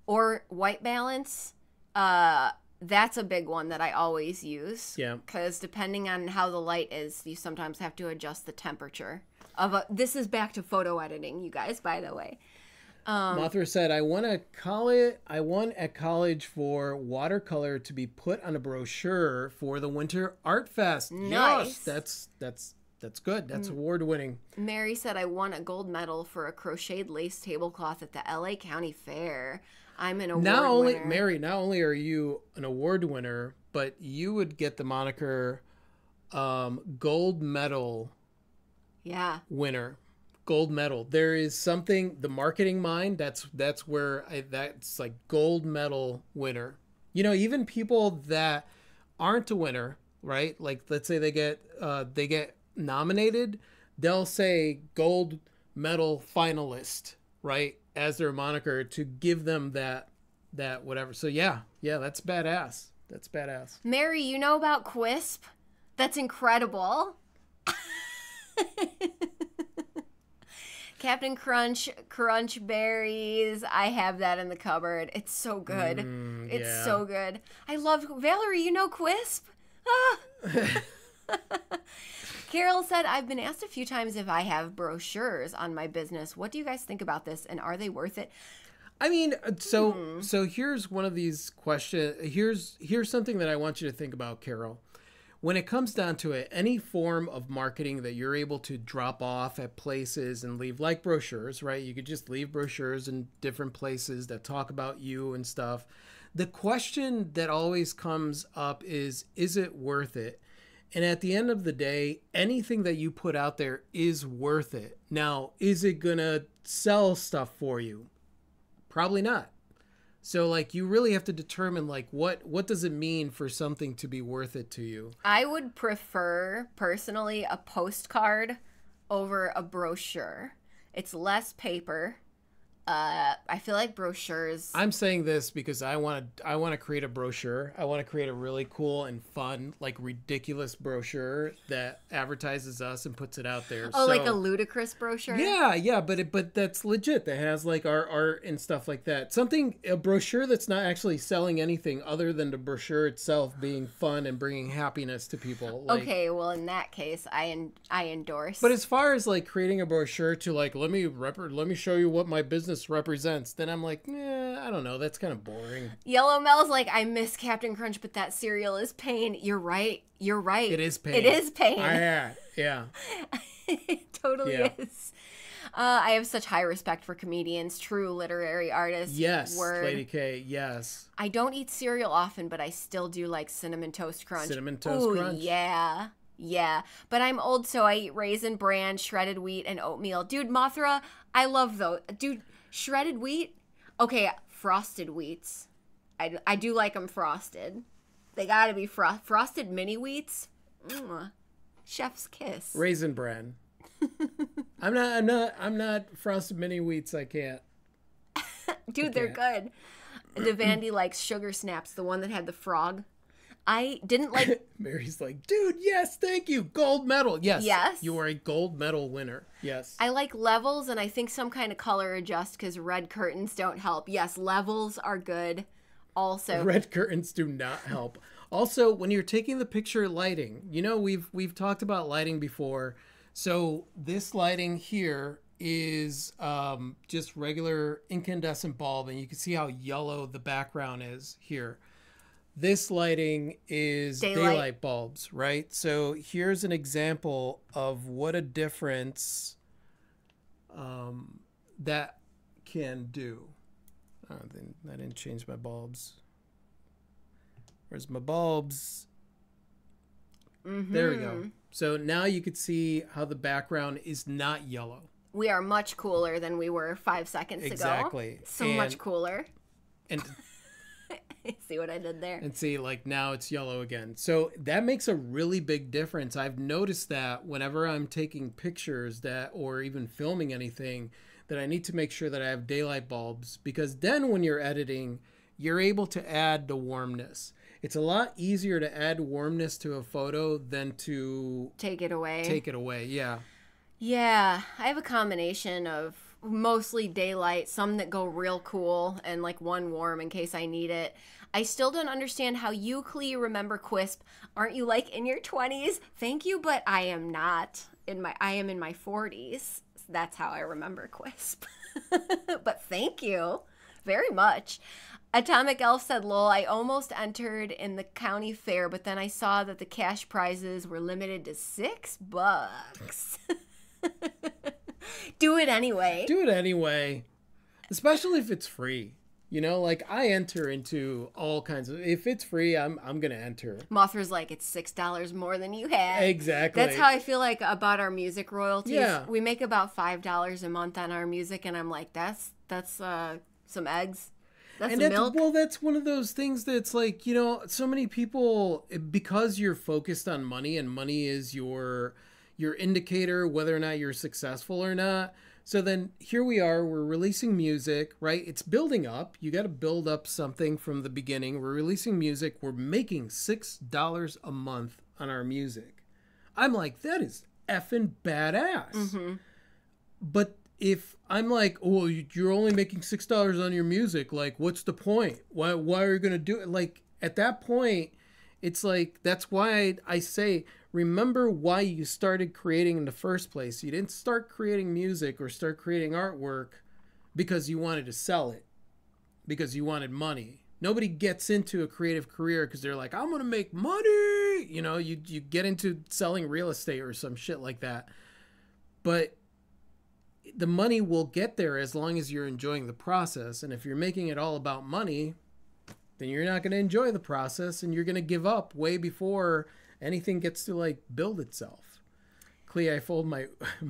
or white balance. That's a big one that I always use. Yeah. Because depending on how the light is, you sometimes have to adjust the temperature of a. This is back to photo editing, you guys, by the way. Mothra said, I won at college for watercolor to be put on a brochure for the Winter Art Fest. Nice. Yes, that's good. That's award winning. Mary said, I won a gold medal for a crocheted lace tablecloth at the LA County Fair. I'm an award winner. Mary, not only are you an award winner, but you would get the moniker gold medal winner. Gold medal. There is something, the marketing mind, that's where that's like gold medal winner. You know, even people that aren't a winner, right? Like, let's say they get nominated, they'll say gold medal finalist, right, as their moniker to give them that whatever. So yeah, that's badass. That's badass. Mary, you know about Quisp? That's incredible. Captain Crunch Berries. I have that in the cupboard. It's so good. It's so good. I love Valerie. You know Quisp? Ah. Carol said, I've been asked a few times if I have brochures on my business. What do you guys think about this, and are they worth it? I mean, so here's one of these questions. Here's something that I want you to think about, Carol. When it comes down to it, any form of marketing that you're able to drop off at places and leave, like brochures, right? You could just leave brochures in different places that talk about you and stuff. The question that always comes up is it worth it? And at the end of the day, anything that you put out there is worth it. Now, is it going to sell stuff for you? Probably not. So, like, you really have to determine, like, what does it mean for something to be worth it to you? I would prefer, personally, a postcard over a brochure. It's less paper. I feel like brochures. I'm saying this because I want to create a brochure. I want to create a really cool and fun, like, ridiculous brochure that advertises us and puts it out there. Oh, so, like a ludicrous brochure? Yeah, but that's legit. That has like our art and stuff like that. A brochure that's not actually selling anything other than the brochure itself being fun and bringing happiness to people. Like, okay, well, in that case, I endorse. But as far as like creating a brochure to like let me show you what my business represents, then I'm like, I don't know, that's kind of boring. Yellow Mel's like, I miss Captain Crunch, but that cereal is pain. You're right. It is pain. Yeah. It totally is. I have such high respect for comedians, true literary artists. Yes, Lady K, yes. I don't eat cereal often, but I still do like Cinnamon Toast Crunch. Cinnamon Toast Crunch? Yeah. But I'm old, so I eat Raisin Bran, shredded wheat, and oatmeal. Dude, Mothra, I love those. Dude, shredded wheat? Okay, frosted wheats. I do like them frosted. They gotta be frosted mini wheats. Chef's kiss. Raisin Bran. I'm not frosted mini wheats. I can't. Dude, they're good. Devandy likes Sugar Snaps, the one that had the frog. I didn't like... Mary's like, dude, yes, thank you. Gold medal. Yes. Yes. You are a gold medal winner. Yes. I like Levels, and I think some kind of color adjust because red curtains don't help. Yes, Levels are good. Also, red curtains do not help. Also, when you're taking the picture lighting, you know, we've talked about lighting before. So this lighting here is just regular incandescent bulb, and you can see how yellow the background is here. This lighting is daylight bulbs, right? So here's an example of what a difference that can do. I didn't change my bulbs. Where's my bulbs? There we go. So now you could see how the background is not yellow. We are much cooler than we were 5 seconds ago. Exactly. So much cooler. And see what I did there? And see, like, now it's yellow again. So that makes a really big difference. I've noticed that whenever I'm taking pictures or even filming anything, that I need to make sure that I have daylight bulbs, because then when you're editing, you're able to add the warmness. It's a lot easier to add warmness to a photo than to take it away. Yeah. Yeah, I have a combination of mostly daylight, some that go real cool, and like one warm in case I need it. I still don't understand how you, Klee, remember Quisp. Aren't you like in your 20s? Thank you, but I am not. I am in my 40s. That's how I remember Quisp. But thank you very much. Atomic Elf said, lol, I almost entered in the county fair, but then I saw that the cash prizes were limited to $6. Do it anyway. Do it anyway. Especially if it's free. You know, like I enter into all kinds of, if it's free, I'm going to enter. Mothra's like, it's $6 more than you had. Exactly. That's how I feel like about our music royalties. Yeah. We make about $5 a month on our music, and I'm like, that's some eggs. That's and some milk. Well, that's one of those things that's like, you know, so many people, because you're focused on money, and money is your indicator whether or not you're successful or not. So then here we are, we're releasing music, right? It's building up. You got to build up something from the beginning. We're releasing music. We're making $6 a month on our music. I'm like, that is effing badass. Mm-hmm. But if I'm like, oh, you're only making $6 on your music, like, what's the point? Why are you going to do it? Like, at that point, it's like, that's why I say, remember why you started creating in the first place. You didn't start creating music or start creating artwork because you wanted to sell it, because you wanted money. Nobody gets into a creative career because they're like, I'm going to make money. You know, you get into selling real estate or some shit like that. But the money will get there as long as you're enjoying the process. And if you're making it all about money, then you're not going to enjoy the process, and you're going to give up way before anything gets to like build itself. Klee, I fold my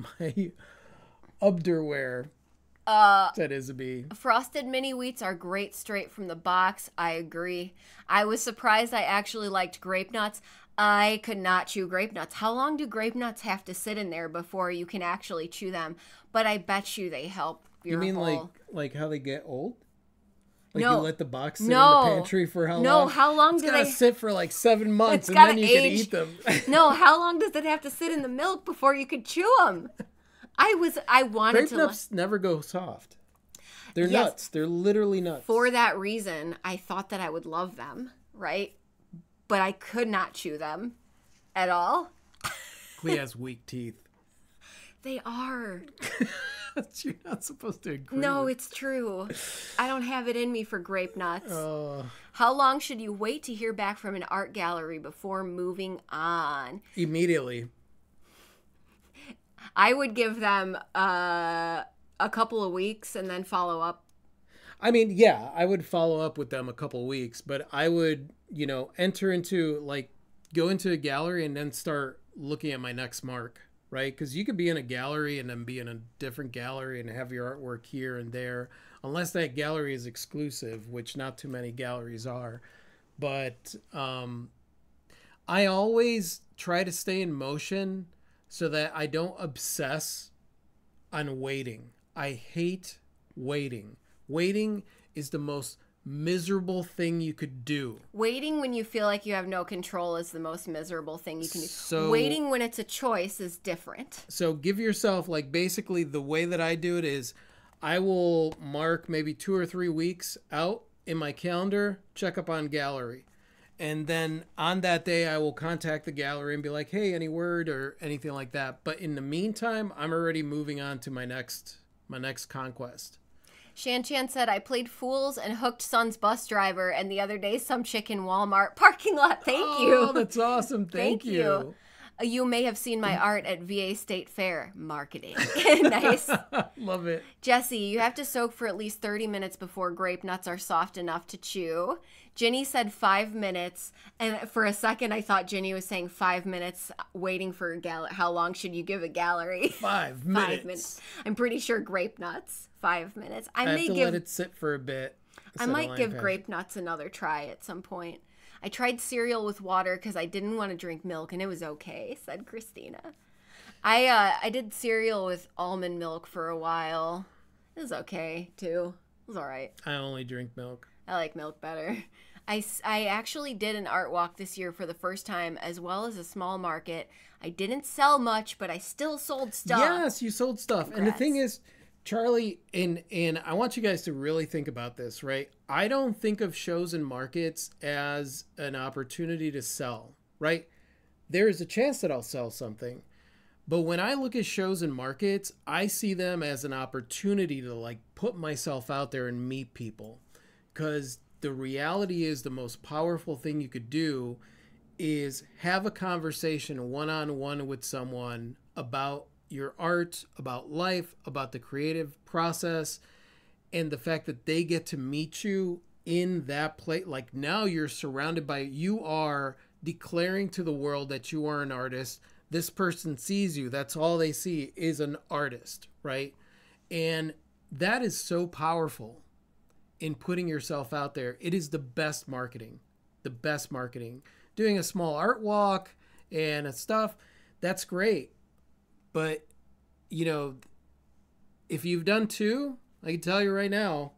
underwear. Said Isabie. Frosted mini wheats are great straight from the box. I agree. I was surprised I actually liked grape nuts. I could not chew grape nuts. How long do grape nuts have to sit in there before you can actually chew them? But I bet you they help your You mean whole... like how they get old? Like no. You let the box sit in the pantry for how long? No, how long do they sit for like 7 months and then you can eat them. No, how long does it have to sit in the milk before you could chew them? I wanted grape to. Grape nuts never go soft. They're nuts. They're literally nuts. For that reason, I thought that I would love them, right? But I could not chew them at all. Klee has weak teeth. They are. You're not supposed to agree. No, it's true. I don't have it in me for grape nuts. How long should you wait to hear back from an art gallery before moving on? Immediately. I would give them a couple of weeks and then follow up. I mean, yeah, I would follow up with them a couple of weeks, but I would, enter into, go into a gallery and then start looking at my next mark, right? Because you could be in a gallery and then be in a different gallery and have your artwork here and there, unless that gallery is exclusive, which not too many galleries are. But I always try to stay in motion so that I don't obsess on waiting. I hate waiting. Waiting is the most miserable thing you could do. Waiting when you feel like you have no control is the most miserable thing you can do. So, waiting when it's a choice is different. So give yourself, basically the way that I do it is I will mark maybe 2 or 3 weeks out in my calendar, check up on gallery. And then on that day, I will contact the gallery and be like, hey, any word or anything like that. But in the meantime, I'm already moving on to my next conquest. Shan Chan said, I played Fools and hooked Son's bus driver, and the other day some chick in Walmart parking lot. Thank you. Oh, that's awesome. Thank you. You may have seen my art at VA State Fair. Marketing. Nice. Love it. Jesse, you have to soak for at least 30 minutes before grape nuts are soft enough to chew. Ginny said 5 minutes, and for a second I thought Ginny was saying 5 minutes waiting for a gallery. How long should you give a gallery? 5 minutes. 5 minutes. I'm pretty sure grape nuts, 5 minutes. I have to let it sit for a bit. I might give grape nuts another try at some point. I tried cereal with water because I didn't want to drink milk, and it was okay, said Christina. I did cereal with almond milk for a while. It was okay, too. It was all right. I only drink milk. I like milk better. I actually did an art walk this year for the first time, as well as a small market. I didn't sell much, but I still sold stuff. Yes, you sold stuff. Congrats. And the thing is, Charlie, and I want you guys to really think about this, right? I don't think of shows and markets as an opportunity to sell, right? There is a chance that I'll sell something. But when I look at shows and markets, I see them as an opportunity to like put myself out there and meet people. Because the reality is the most powerful thing you could do is have a conversation one-on-one with someone about your art, about life, about the creative process, and the fact that they get to meet you in that place. Like now you're surrounded by, you are declaring to the world that you are an artist. This person sees you. That's all they see is an artist, right? And that is so powerful in putting yourself out there. It is the best marketing, the best marketing. Doing a small art walk and stuff, that's great. But, you know, if you've done two, I can tell you right now,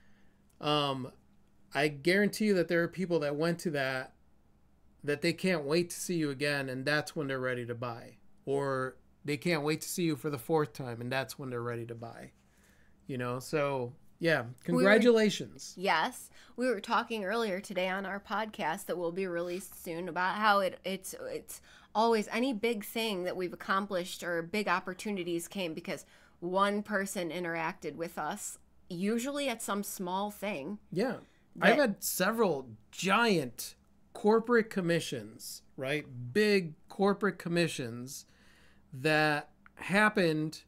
I guarantee you that there are people that went to that they can't wait to see you again, and that's when they're ready to buy. Or they can't wait to see you for the fourth time, and that's when they're ready to buy. You know, so yeah, congratulations. Yes. We were talking earlier today on our podcast that will be released soon about how it's always any big thing that we've accomplished or big opportunities came because one person interacted with us, usually at some small thing. Yeah. I've had several giant corporate commissions, right? Big corporate commissions that happened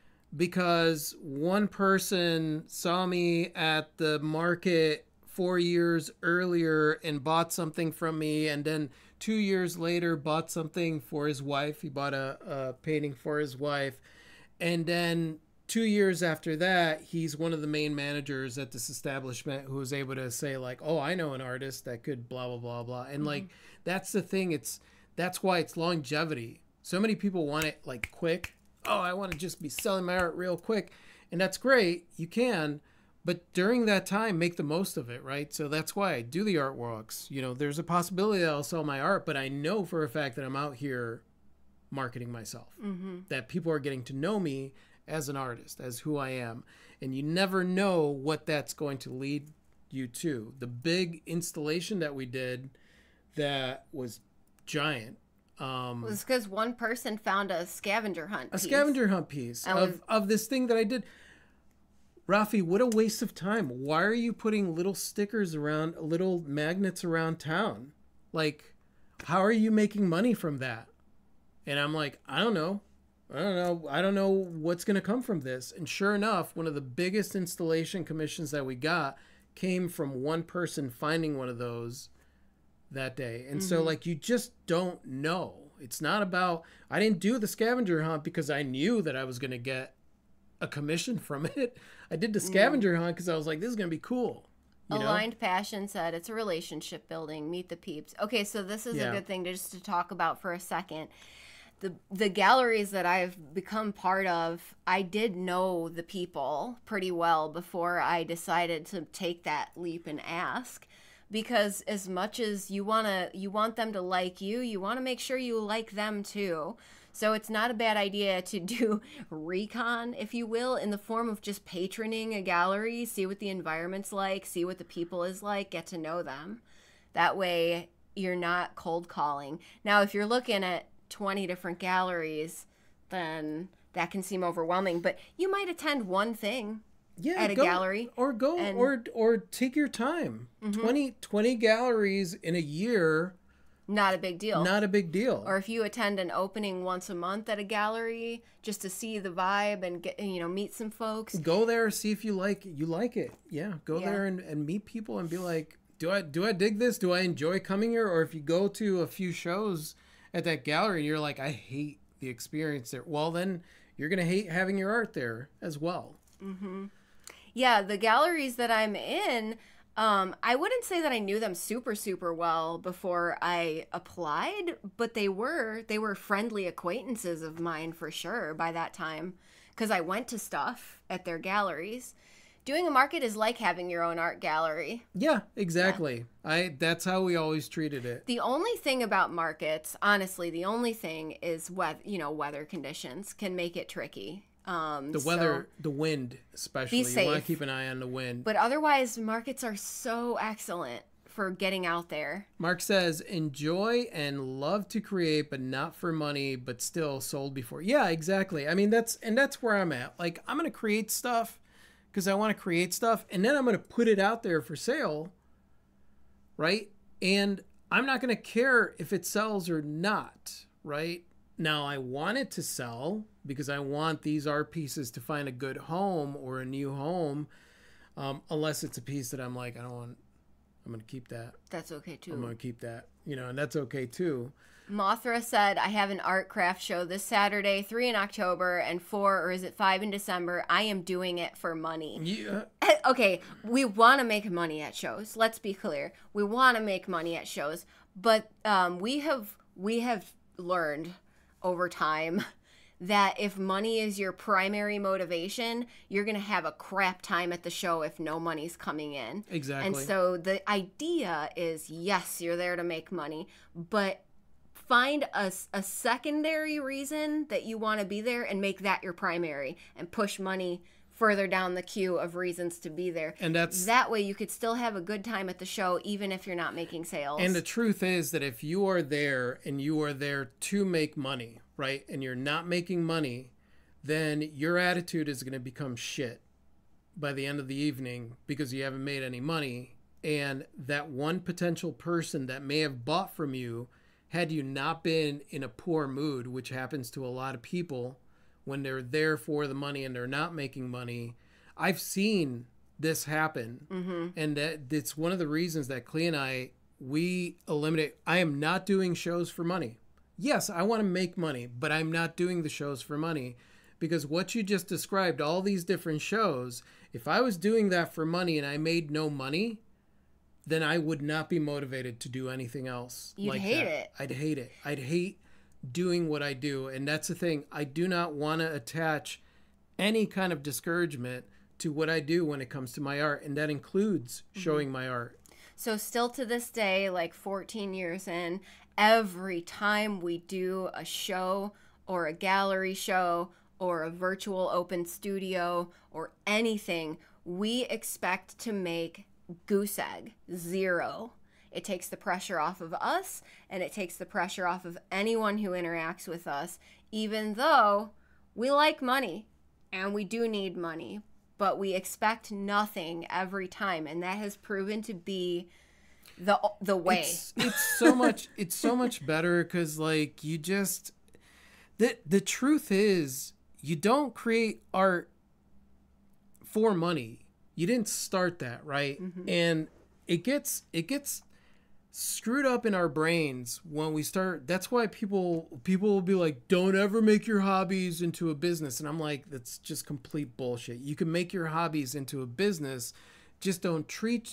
because one person saw me at the market 4 years earlier and bought something from me, and then 2 years later bought something for his wife. He bought a painting for his wife. And then 2 years after that, he's one of the main managers at this establishment who was able to say like, oh, I know an artist that could blah, blah, blah, blah. And like, that's the thing. That's why it's longevity. So many people want it like quick. Oh, I want to just be selling my art real quick. And that's great. You can. But during that time, make the most of it, right? So that's why I do the art walks. You know, there's a possibility that I'll sell my art, but I know for a fact that I'm out here marketing myself. That people are getting to know me as an artist, as who I am. And you never know what that's going to lead you to. The big installation that we did that was giant. It was because one person found a scavenger hunt piece. A scavenger hunt piece of this thing that I did. Rafi, what a waste of time. Why are you putting little stickers around, little magnets around town? Like, how are you making money from that? And I'm like, I don't know what's going to come from this. And sure enough, one of the biggest installation commissions that we got came from one person finding one of those that day. And so like, you just don't know. It's not about, I didn't do the scavenger hunt because I knew that I was going to get a commission from it. I did the scavenger hunt because I was like, this is going to be cool. Aligned Passion said it's a relationship building. Meet the peeps. Okay, so this is a good thing to talk about for a second. The galleries that I've become part of, I did know the people pretty well before I decided to take that leap and ask. Because as much as you want them to like you, you want to make sure you like them too. So it's not a bad idea to do recon, if you will, in the form of just patroning a gallery, see what the environment's like, see what the people is like, get to know them. That way you're not cold calling. Now, if you're looking at 20 different galleries, then that can seem overwhelming, but you might attend one thing at a gallery. Or or take your time. 20 galleries in a year. Not a big deal. Not a big deal. Or if you attend an opening once a month at a gallery just to see the vibe and get, meet some folks. Go there, see if you like it. Yeah, go there and meet people and be like, do I dig this? Do I enjoy coming here? Or if you go to a few shows at that gallery and you're like, I hate the experience there. Well, then you're going to hate having your art there as well. Yeah, the galleries that I'm in, I wouldn't say that I knew them super, super well before I applied, but they were friendly acquaintances of mine for sure by that time, because I went to stuff at their galleries. Doing a market is like having your own art gallery. Yeah, exactly. Yeah. That's how we always treated it. The only thing about markets, honestly, is weather conditions can make it tricky. The weather, the wind especially. Be safe. You want to keep an eye on the wind. But otherwise, markets are so excellent for getting out there. Mark says, enjoy and love to create, but not for money, but still sold before. Yeah, exactly. I mean, that's where I'm at. Like, I'm going to create stuff because I want to create stuff, and then I'm going to put it out there for sale, right? And I'm not going to care if it sells or not, right? Now, I want it to sell because I want these art pieces to find a good home or a new home, unless it's a piece that I'm like, I'm going to keep that. That's okay, too. I'm going to keep that, and that's okay, too. Mothra said, I have an art craft show this Saturday, 3 in October, and 4, or is it 5 in December? I am doing it for money. Yeah. Okay, we want to make money at shows. Let's be clear. We want to make money at shows. But we have learned over time that if money is your primary motivation, you're going to have a crap time at the show if no money's coming in. Exactly. And so the idea is, yes, you're there to make money, but find a secondary reason that you want to be there and make that your primary and push money further down the queue of reasons to be there. And that way you could still have a good time at the show even if you're not making sales. And the truth is that if you are there and you are there to make money, right, and you're not making money, then your attitude is going to become shit by the end of the evening because you haven't made any money. And that one potential person that may have bought from you, had you not been in a poor mood, which happens to a lot of people when they're there for the money and they're not making money. I've seen this happen. Mm-hmm. And it's one of the reasons that Klee and we eliminate. I am not doing shows for money. Yes, I want to make money, but I'm not doing the shows for money because what you just described, all these different shows, if I was doing that for money and I made no money, then I would not be motivated to do anything else. You'd like hate that. it. I'd hate it. I'd hate doing what I do. And that's the thing. I do not want to attach any kind of discouragement to what I do when it comes to my art. And that includes showing my art. So still to this day, like 14 years in, every time we do a show or a gallery show or a virtual open studio or anything, we expect to make goose egg, 0. It takes the pressure off of us, and it takes the pressure off of anyone who interacts with us, even though we like money, and we do need money, but we expect nothing every time, and that has proven to be the way. It's so much better because, like, you just... The truth is, you don't create art for money. You didn't start that, right? Mm-hmm. And it gets screwed up in our brains when we start. That's why people will be like, don't ever make your hobbies into a business. And I'm like, that's just complete bullshit. You can make your hobbies into a business. Just don't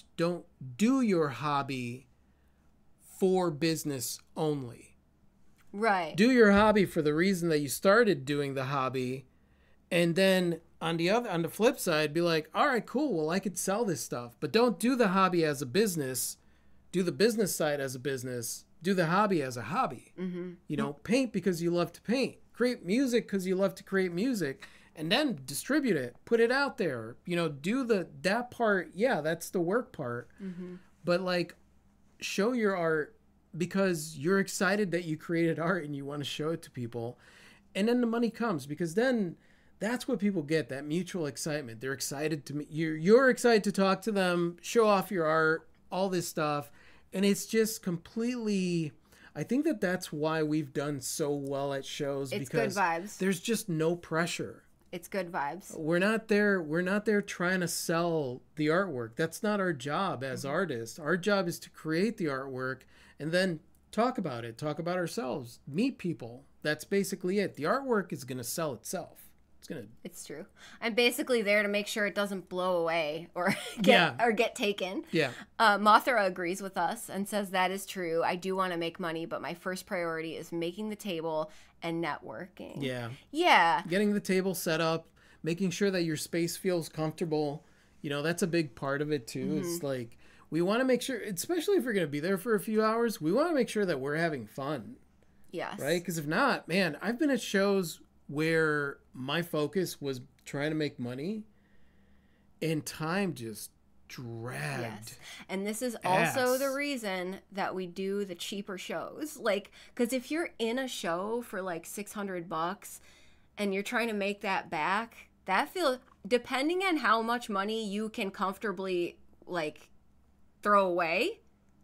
do your hobby for business only. Right. Do your hobby for the reason that you started doing the hobby. And then on the flip side, be like, all right, cool. Well, I could sell this stuff, but don't do the hobby as a business. Do the business side as a business. Do the hobby as a hobby. Mm-hmm. Paint because you love to paint. Create music because you love to create music, and then distribute it. Put it out there. Do that part. Yeah, that's the work part. Mm-hmm. But like, show your art because you're excited that you created art and you want to show it to people, and then the money comes because then. That's what people get, that mutual excitement. They're excited to meet you. You're excited to talk to them, show off your art, all this stuff. And it's just completely... I think that's why we've done so well at shows. It's because good vibes. There's just no pressure. It's good vibes. We're not there trying to sell the artwork. That's not our job as artists. Our job is to create the artwork and then talk about it. Talk about ourselves. Meet people. That's basically it. The artwork is going to sell itself. It's true. I'm basically there to make sure it doesn't blow away or get taken. Yeah. Mothra agrees with us and says that is true. I do want to make money, but my first priority is making the table and networking. Yeah. Yeah. Getting the table set up, making sure that your space feels comfortable. That's a big part of it too. Mm-hmm. It's like we want to make sure, especially if we're going to be there for a few hours, we want to make sure that we're having fun. Yes. Right? Because if not, man, I've been at shows where my focus was trying to make money and time just dragged. Yes. And this is also the reason that we do the cheaper shows. Like, because if you're in a show for like $600 and you're trying to make that back, that feels, depending on how much money you can comfortably like throw away.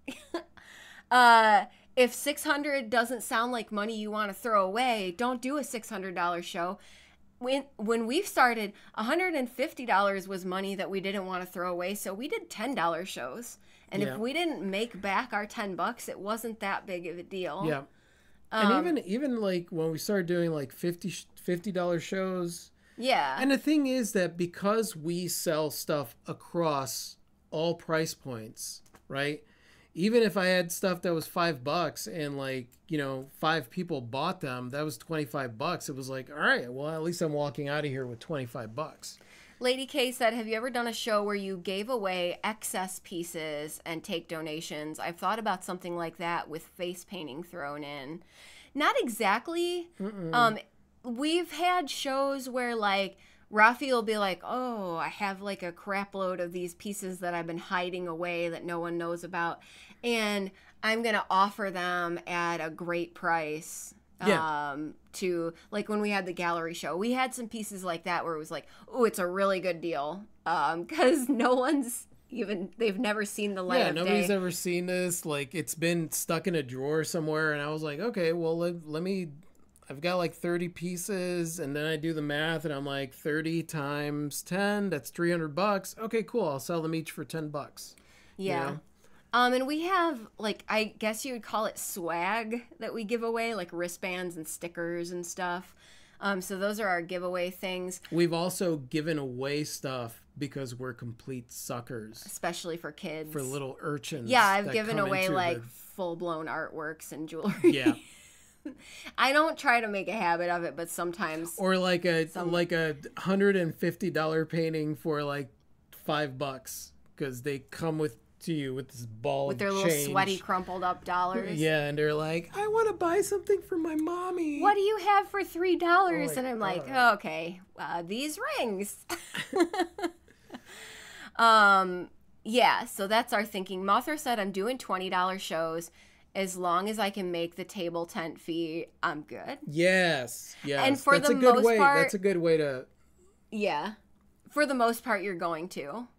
If 600 doesn't sound like money you want to throw away, don't do a $600 show. When we started, $150 was money that we didn't want to throw away, so we did $10 shows. And if we didn't make back our $10, it wasn't that big of a deal. Yeah. And even like when we started doing like $50 shows. Yeah. And the thing is that because we sell stuff across all price points, right? Even if I had stuff that was $5 and like, you know, 5 people bought them, that was $25. It was like, all right, well, at least I'm walking out of here with $25. Lady K said, have you ever done a show where you gave away excess pieces and take donations? I've thought about something like that with face painting thrown in. Not exactly. We've had shows where like Rafi will be like, oh, I have like a crap load of these pieces that I've been hiding away that no one knows about. And I'm going to offer them at a great price. To like when we had the gallery show, we had some pieces like that where it was like, oh, it's a really good deal. Because no one's they've never seen the light of day. Yeah, nobody's ever seen this. Like it's been stuck in a drawer somewhere. And I was like, okay, well, let me, I've got like 30 pieces, and then I do the math, and I'm like 30 times 10, that's $300. Okay, cool. I'll sell them each for $10. Yeah. You know? And we have, like, I guess you would call it swag that we give away, like wristbands and stickers and stuff. So those are our giveaway things. We've also given away stuff because we're complete suckers. Especially for kids. For little urchins. Yeah, I've given away, like, full-blown artworks and jewelry. Yeah. I don't try to make a habit of it, but sometimes. Or like a $150 painting for like $5 because they come to you with this ball with their little sweaty crumpled up dollars. Yeah, and they're like, I want to buy something for my mommy. What do you have for $3? And I'm like, oh, okay, these rings. Yeah, so that's our thinking. Mothra said, I'm doing $20 shows. As long as I can make the table tent fee, I'm good. Yes. And for the most part, that's a good way to. Yeah, for the most part, you're going to.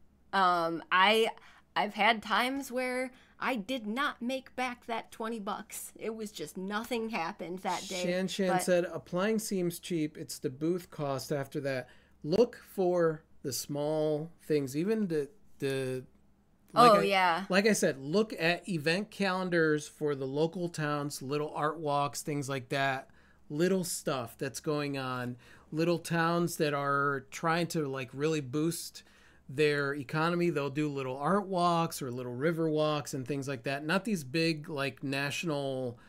I've had times where I did not make back that $20. It was just nothing happened that day. Shan said, applying seems cheap. It's the booth cost after that. Look for the small things, even the. Like I said, look at event calendars for the local towns, little art walks, things like that. Little stuff that's going on. Little towns that are trying to like really boost their economy. They'll do little art walks or little river walks and things like that. Not these big like national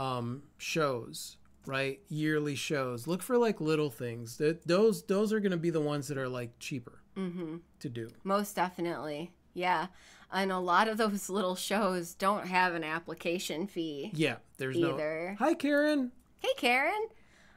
shows, right? Yearly shows. Look for like little things. Those are going to be the ones that are like cheaper to do. Most definitely. Yeah. And a lot of those little shows don't have an application fee. Yeah, there's either. Hi, Karen. Hey, Karen.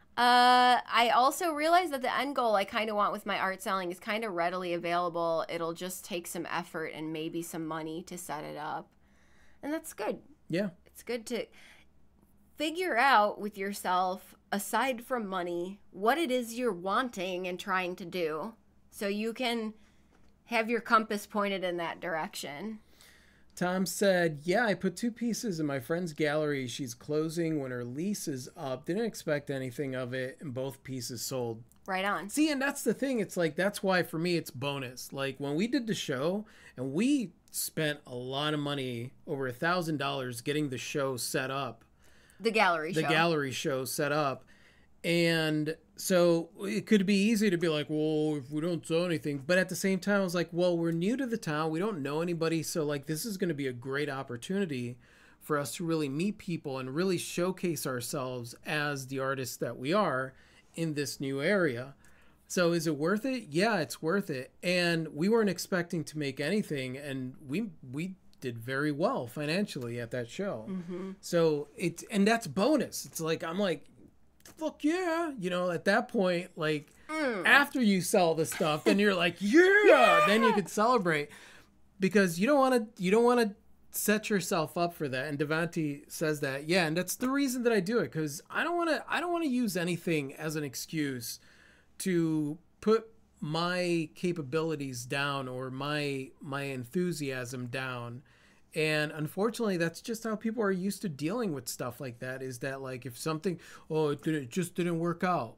I also realized that the end goal I kind of want with my art selling is kind of readily available. It'll just take some effort and maybe some money to set it up. And that's good. Yeah. It's good to figure out with yourself, aside from money, what it is you're wanting and trying to do so you can have your compass pointed in that direction. Tom said, yeah, I put 2 pieces in my friend's gallery. She's closing when her lease is up. Didn't expect anything of it, and both pieces sold. Right on. See, and that's the thing. It's like, that's why for me it's bonus. Like when we did the show, and we spent a lot of money, over $1,000 getting the show set up. The gallery show set up. And so it could be easy to be like, well, if we don't sell anything. But at the same time, I was like, well, we're new to the town. We don't know anybody. So like, this is going to be a great opportunity for us to really meet people and really showcase ourselves as the artists that we are in this new area. So is it worth it? Yeah, it's worth it. And we weren't expecting to make anything. And we did very well financially at that show. So and that's bonus. It's like, I'm like, fuck yeah. You know, at that point, like, after you sell the stuff, then you're like, yeah, then you could celebrate. Because you don't want to set yourself up for that. And Devante says that. Yeah, and that's the reason that I do it, because I don't want to use anything as an excuse to put my capabilities down or my enthusiasm down. And unfortunately, that's just how people are used to dealing with stuff like that, is that, like, if something, it just didn't work out.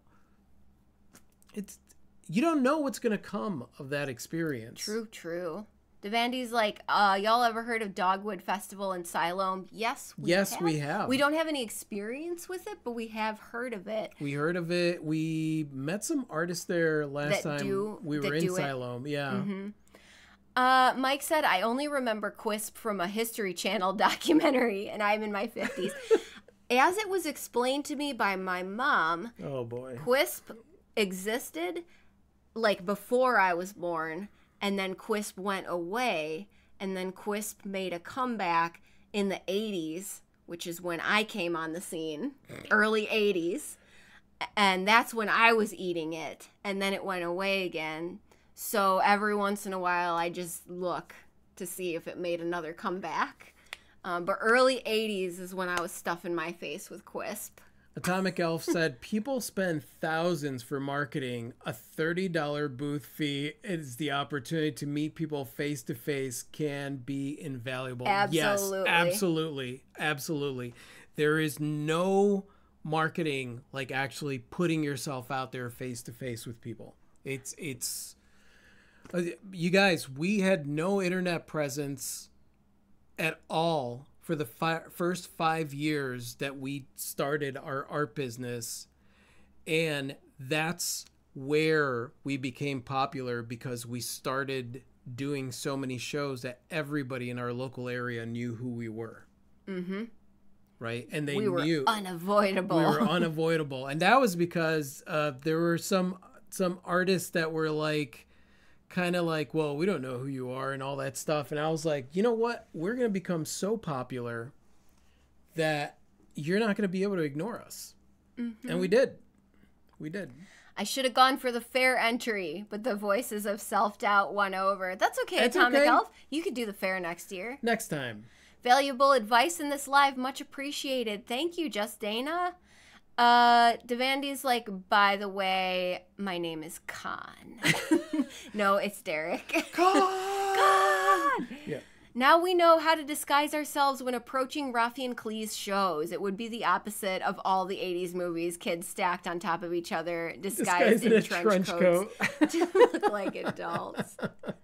You don't know what's going to come of that experience. True. Devandy's like, y'all ever heard of Dogwood Festival in Siloam? Yes, we have. We don't have any experience with it, but we have heard of it. We heard of it. We met some artists there last time we were in Siloam. Yeah. Mm-hmm. Mike said, I only remember Quisp from a History Channel documentary, and I'm in my 50s. As it was explained to me by my mom, oh boy, Quisp existed like before I was born, and then Quisp went away, and then Quisp made a comeback in the 80s, which is when I came on the scene, early 80s, and that's when I was eating it, and then it went away again. So every once in a while, I just look to see if it made another comeback. But early 80s is when I was stuffing my face with Quisp. Atomic Elf said, people spend thousands for marketing. A $30 booth fee is the opportunity to meet people face to face can be invaluable. Absolutely. Yes, absolutely. There is no marketing like actually putting yourself out there face to face with people. It's you guys, we had no internet presence at all for the first 5 years that we started our art business. And that's where we became popular, because we started doing so many shows that everybody in our local area knew who we were. Mm-hmm. Right? And they knew. We were unavoidable. And that was because there were some artists that were like, kind of like, well, we don't know who you are and all that stuff. And I was like, you know what? We're going to become so popular that you're not going to be able to ignore us. Mm-hmm. And we did. I should have gone for the fair entry, but the voices of self-doubt won over. That's okay, Atomic Elf. You could do the fair next year. Next time. Valuable advice in this live. Much appreciated. Thank you, Just Dana. Devandy's like, by the way, my name is Khan. No, it's Derek. Khan! Yeah. Now we know how to disguise ourselves when approaching Rafi and Klee's shows. It would be the opposite of all the 80s movies, kids stacked on top of each other, disguised in trench coats to look like adults.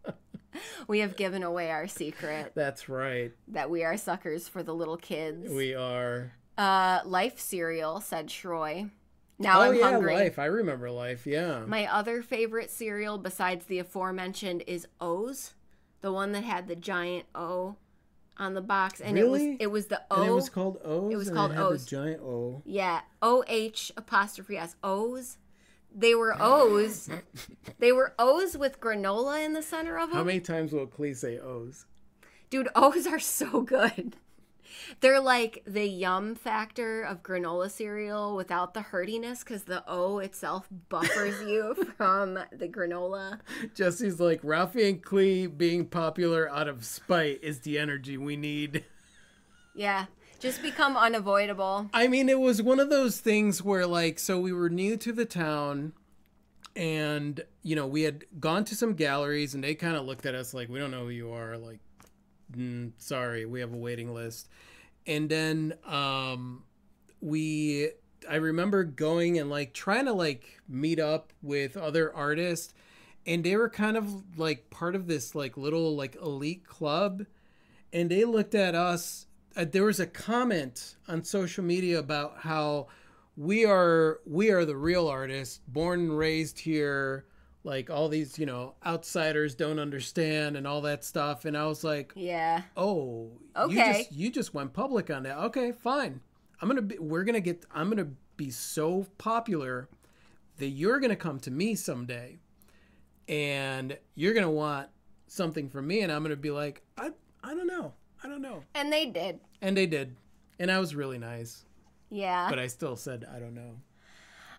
We have given away our secret. That's right. That we are suckers for the little kids. We are. Life cereal, said Shroy. Now I'm hungry. Life. I remember Life, yeah. My other favorite cereal besides the aforementioned is O's. The one that had the giant O on the box. And really? it was the O. And it was called O's? It was called O's. The giant O. Yeah. O-H''S. O's. They were O's. They were O's with granola in the center of them. How many times will Klee say O's? Dude, O's are so good. They're like the yum factor of granola cereal without the hurtiness, because the O itself buffers you from the granola. Jesse's like, Rafi and Klee being popular out of spite is the energy we need. Yeah, just become unavoidable. I mean, it was one of those things where, like, so we were new to the town, and, you know, we had gone to some galleries, and they kind of looked at us like, we don't know who you are, like, sorry, we have a waiting list. And then I remember going and like trying to like meet up with other artists, and they were kind of like part of this like little like elite club, and they looked at us. There was a comment on social media about how we are the real artists, born and raised here. Like all these, you know, outsiders don't understand and all that stuff. And I was like, yeah. Oh, okay. You just went public on that. Okay, fine. I'm going to be so popular that you're going to come to me someday and you're going to want something from me. And I'm going to be like, I don't know. And they did. And I was really nice. Yeah. But I still said, I don't know.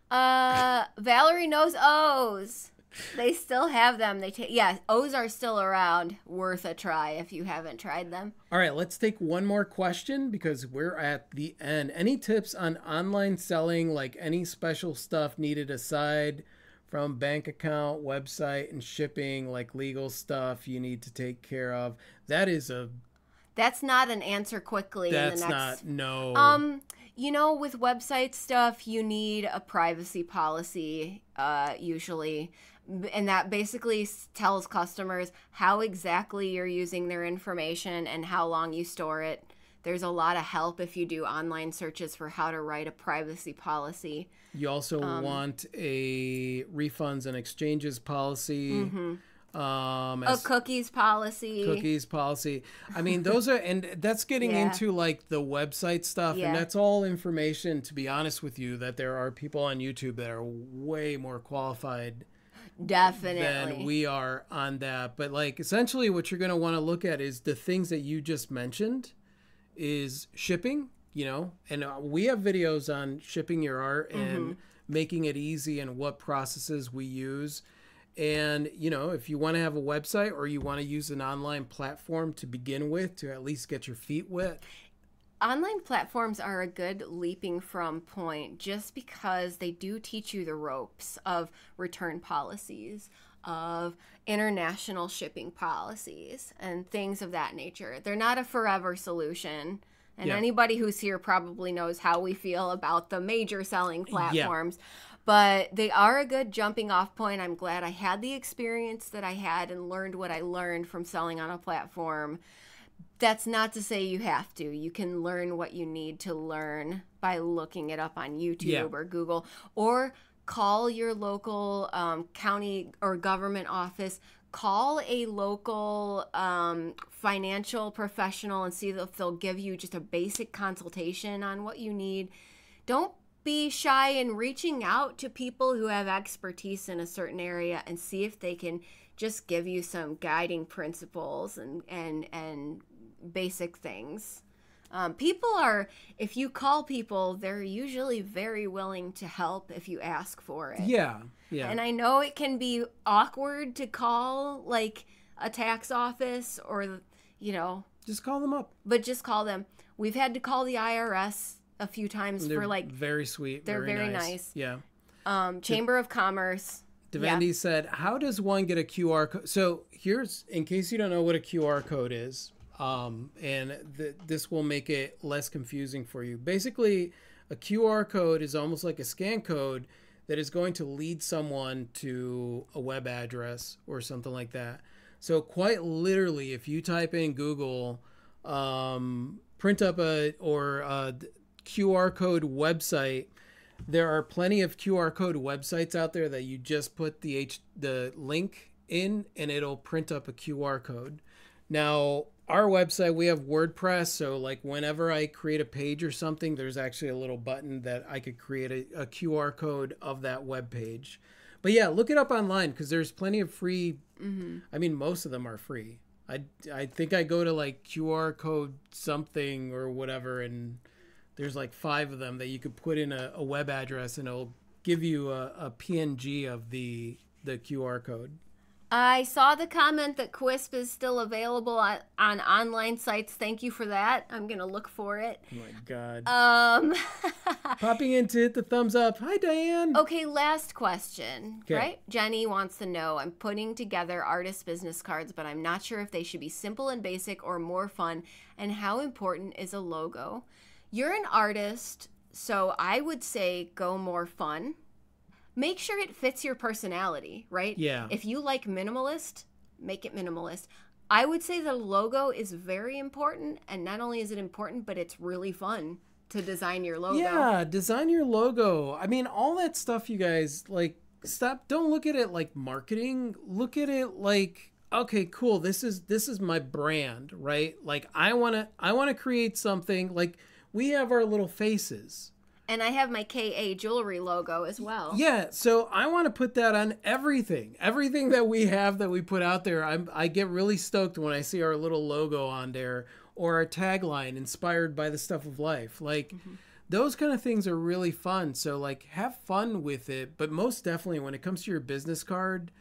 Valerie knows O's. They still have them. O's are still around. Worth a try if you haven't tried them. All right, let's take one more question because we're at the end. Any tips on online selling, like any special stuff needed aside from bank account, website, and shipping, like legal stuff you need to take care of? That's not an answer quickly. That's not, no. With website stuff, you need a privacy policy, usually. And that basically tells customers how exactly you're using their information and how long you store it. There's a lot of help if you do online searches for how to write a privacy policy. You also want a refunds and exchanges policy. Mm-hmm. A cookies policy. I mean, and that's getting into like the website stuff. And that's all information, to be honest with you, that there are people on YouTube that are way more qualified than we are on that. But like essentially what you're going to want to look at is the things that you just mentioned is shipping, and we have videos on shipping your art and making it easy and what processes we use. And, if you want to have a website or you want to use an online platform to begin with, to at least get your feet wet. Online platforms are a good leaping from point just because they do teach you the ropes of return policies, of international shipping policies, and things of that nature. They're not a forever solution. And anybody who's here probably knows how we feel about the major selling platforms. Yeah. But they are a good jumping off point. I'm glad I had the experience that I had and learned what I learned from selling on a platform. That's not to say you have to. You can learn what you need to learn by looking it up on YouTube or Google, or call your local county or government office. Call a local financial professional and see if they'll give you just a basic consultation on what you need. Don't be shy in reaching out to people who have expertise in a certain area and see if they can just give you some guiding principles and basic things. If you call people, they're usually very willing to help if you ask for it. Yeah. And I know it can be awkward to call like a tax office or, just call them up. But just call them. We've had to call the IRS a few times they're for like very sweet. They're very nice. Yeah. Chamber of Commerce. Devandy said, how does one get a QR code? So here's, in case you don't know what a QR code is, this will make it less confusing for you. Basically, a QR code is almost like a scan code that is going to lead someone to a web address or something like that. So quite literally, if you type in Google, print up a QR code website, there are plenty of QR code websites out there that you just put the link in and it'll print up a QR code. Now, our website, we have WordPress, so like whenever I create a page or something, there's actually a little button that I could create a QR code of that web page. But yeah, look it up online because there's plenty of free. I mean, most of them are free. I think I go to like QR code something or whatever, and there's like 5 of them that you could put in a web address and it'll give you a PNG of the QR code. I saw the comment that Quisp is still available on online sites. Thank you for that. I'm going to look for it. Oh my God. Popping in to hit the thumbs up. Hi, Diane. Okay, last question. Okay. Right? Jenny wants to know, I'm putting together artist business cards, but I'm not sure if they should be simple and basic or more fun, and how important is a logo? You're an artist, so I would say go more fun. Make sure it fits your personality, right? Yeah. If you like minimalist, make it minimalist. I would say the logo is very important, and not only is it important, but it's really fun to design your logo. Yeah, design your logo. I mean, all that stuff, you guys, like, don't look at it like marketing. Look at it like, okay, cool, this is my brand, right? Like, I want to create something, like, we have our little faces. And I have my KA jewelry logo as well. Yeah, so I want to put that on everything. Everything that we have that we put out there, I get really stoked when I see our little logo on there or our tagline, inspired by the stuff of life. Like, those kind of things are really fun. So like have fun with it, but most definitely when it comes to your business card,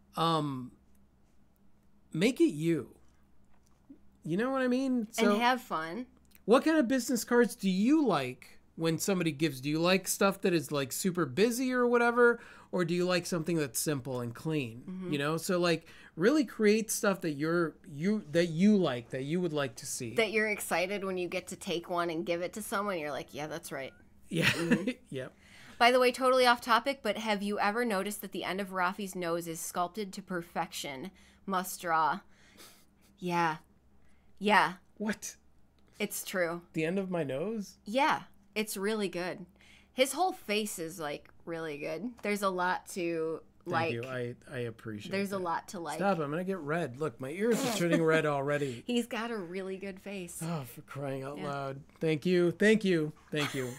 make it you. You know what I mean? So and have fun. what kind of business cards do you like when somebody gives? Do you like stuff that is like super busy or whatever? Or do you like something that's simple and clean? Mm-hmm. You know? So like really create stuff that you like, that you would like to see. That you're excited when you get to take one and give it to someone. You're like, yeah, that's right. Yeah. Mm-hmm. Yep. By the way, totally off topic, but have you ever noticed that the end of Rafi's nose is sculpted to perfection? Must draw. Yeah. Yeah. What? It's true. The end of my nose? Yeah. It's really good. His whole face is like really good. There's a lot to like. Thank you. I appreciate There's that. a lot to like. Stop. I'm going to get red. Look, my ears are turning red already. He's got a really good face. Oh, for crying out loud. Thank you. Thank you. Thank you.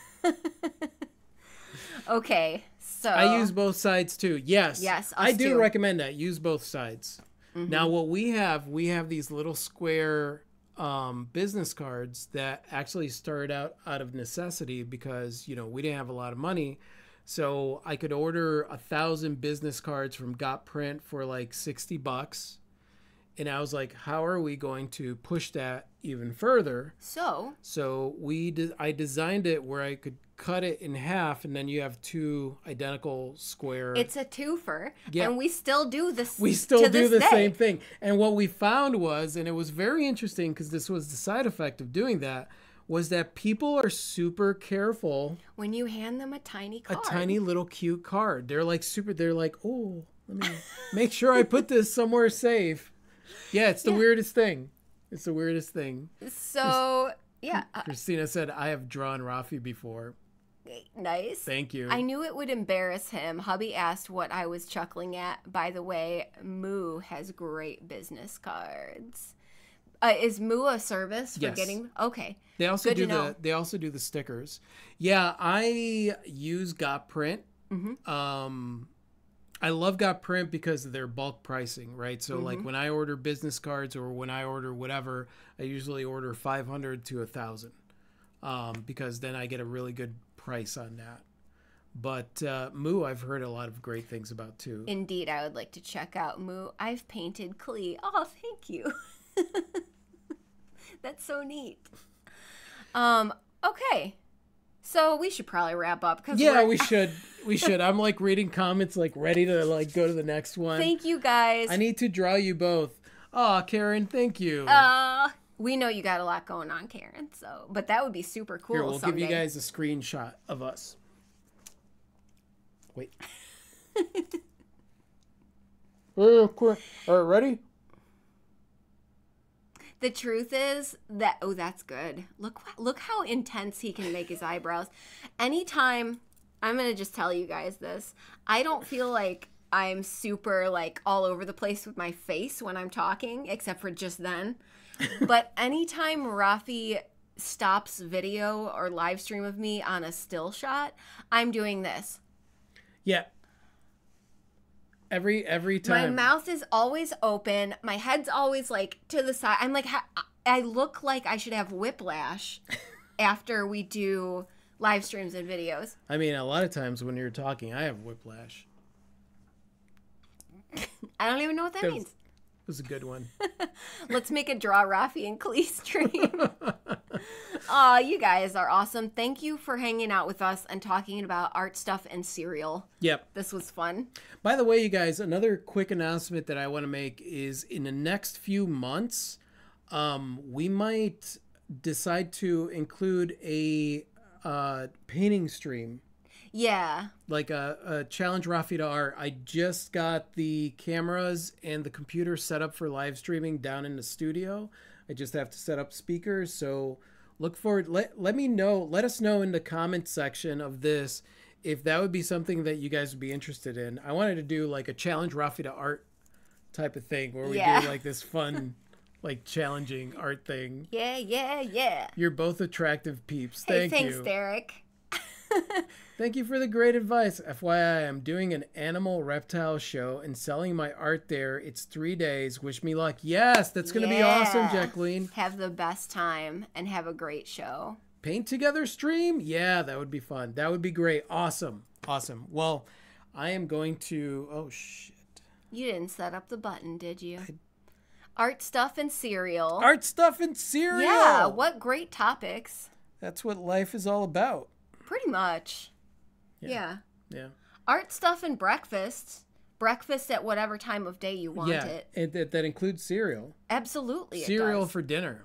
Okay. So I use both sides too. Yes. Yes, I us do too. recommend that. Use both sides. Mm-hmm. Now, what we have these little square business cards that actually started out of necessity because, you know, we didn't have a lot of money. So I could order 1,000 business cards from Got Print for like $60. And I was like, how are we going to push that even further? So I designed it where I could cut it in half, and then you have two identical square. it's a twofer, Yeah. and we still do this. We still to do this the day. same thing. And what we found was, and it was very interesting because this was the side effect of doing that, was that people are super careful. When you hand them a tiny card. A tiny little cute card. They're like, oh, let me make sure I put this somewhere safe. Yeah, it's the weirdest thing. It's the weirdest thing. So, yeah. Christina said, I have drawn Rafi before. Nice. Thank you. I knew it would embarrass him. Hubby asked what I was chuckling at. By the way, Moo has great business cards. Is Moo a service for Yes. getting? Okay. They also Good to know. They also do the stickers. Yeah, I use Got Print. Mm-hmm. I love Got Print because of their bulk pricing, right? So Mm-hmm. like when I order business cards or when I order whatever, I usually order 500 to 1,000 because then I get a really good price on that. But Moo, I've heard a lot of great things about too. Indeed, I would like to check out Moo. I've painted Klee. Oh, thank you. That's so neat. Okay. So we should probably wrap up because Yeah, we should. We should. I'm like reading comments, like ready to like go to the next one. Thank you guys. I need to draw you both. Aw, Karen, thank you. We know you got a lot going on, Karen. So, but that would be super cool. Here, we'll someday. give you guys a screenshot of us. Wait. All right, ready? The truth is that that's good. Look how intense he can make his eyebrows. Anytime, I'm gonna just tell you guys this. I don't feel like I'm super like all over the place with my face when I'm talking, except for just then. But anytime Rafi stops video or live stream of me on a still shot, I'm doing this. Yeah. Every My time. mouth is always open. My head's always like to the side. I'm like, I look like I should have whiplash after we do live streams and videos. I mean, a lot of times when you're talking, I have whiplash. I don't even know what that means. It was a good one. Let's make a Draw Rafi and Klee stream. Aw, you guys are awesome. Thank you for hanging out with us and talking about art stuff and cereal. Yep. This was fun. By the way, you guys, another quick announcement that I want to make is in the next few months, we might decide to include a painting stream. Yeah. Like a challenge Rafi to art. I just got the cameras and the computer set up for live streaming down in the studio. I just have to set up speakers. So look forward. Let me know. Let us know in the comments section of this if that would be something that you guys would be interested in. I wanted to do like a challenge Rafi to art type of thing where we do like this fun, like challenging art thing. Yeah. You're both attractive peeps. Hey, Thank thanks, you. Derek. Thank you for the great advice. FYI, I'm doing an animal reptile show and selling my art there. It's 3 days. Wish me luck. Yes, that's going to be awesome, Jacqueline. Have the best time and have a great show. paint together stream? Yeah, that would be fun. That would be great. Awesome. Well, I am going to... Oh, shit. You didn't set up the button, did you? Art stuff and cereal. Art stuff and cereal. Yeah, what great topics. That's what life is all about. Pretty much. Yeah. Art stuff and breakfast. Breakfast at whatever time of day you want it. Yeah, that includes cereal. Absolutely, Cereal for dinner.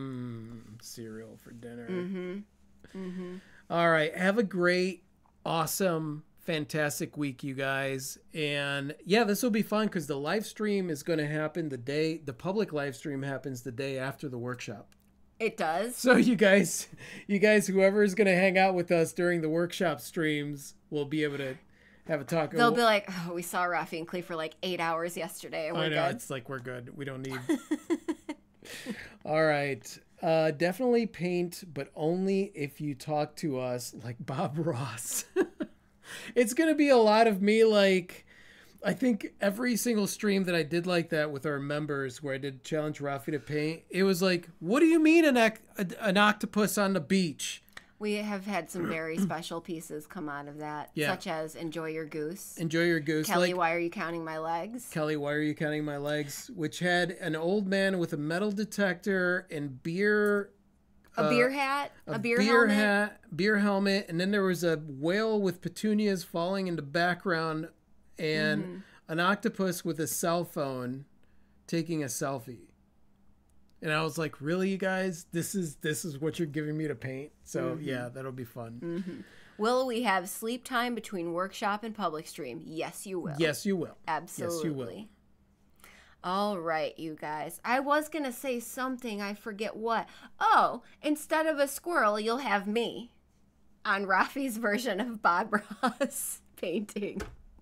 Cereal for dinner. All right. Have a great, awesome, fantastic week, you guys. And yeah, this will be fun because the live stream is going to happen the public live stream happens the day after the workshop. It does. So you guys, whoever is going to hang out with us during the workshop streams will be able to have a talk. They'll be like, oh, we saw Rafi and Klee for like 8 hours yesterday. And we're good. It's like, we're good. We don't need. All right. Definitely paint, but only if you talk to us like Bob Ross. It's going to be a lot of me like, I think every single stream that I did like that with our members where I did challenge Rafi to paint, it was like, what do you mean an octopus on the beach? We have had some very special pieces come out of that, such as Enjoy Your Goose. Enjoy Your Goose. Kelly, why are you counting my legs? Kelly, why are you counting my legs? Which had an old man with a metal detector and beer... A beer hat? A beer hat, beer helmet, and then there was a whale with petunias falling in the background and an octopus with a cell phone taking a selfie. And I was like, really, you guys? This is what you're giving me to paint? So, yeah, that'll be fun. Will we have sleep time between workshop and public stream? Yes, you will. Yes, you will. Absolutely. Yes, you will. All right, you guys. I was going to say something. I forget what. Oh, instead of a squirrel, you'll have me on Rafi's version of Bob Ross painting.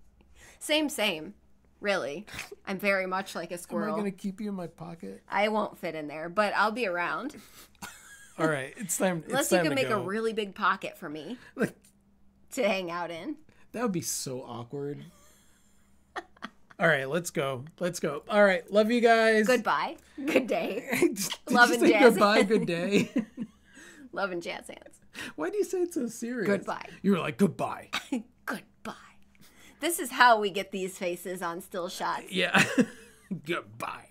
Same. Really. I'm very much like a squirrel. Am I going to keep you in my pocket? I won't fit in there, but I'll be around. All right. It's time. Unless you can make a really big pocket for me to hang out in. That would be so awkward. All right. Let's go. All right. Love you guys. Goodbye. Good day. Love and jazz. Goodbye. Good day. Love and jazz hands. Why do you say it so serious? Goodbye. You were like, goodbye. Goodbye. This is how we get these faces on still shots. Yeah. Goodbye.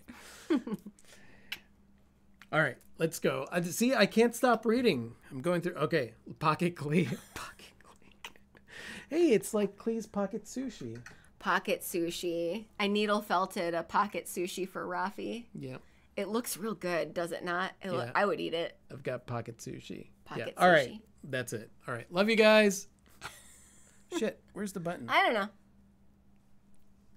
All right, let's go. See, I can't stop reading. I'm going through. Okay, Pocket Klee. Pocket Klee. Hey, it's like Klee's Pocket Sushi. Pocket sushi. I needle felted a pocket sushi for Rafi. Yeah. It looks real good, does it not? I would eat it. I've got Pocket Sushi. Pocket sushi. All right, that's it. All right, love you guys. Shit, where's the button? I don't know.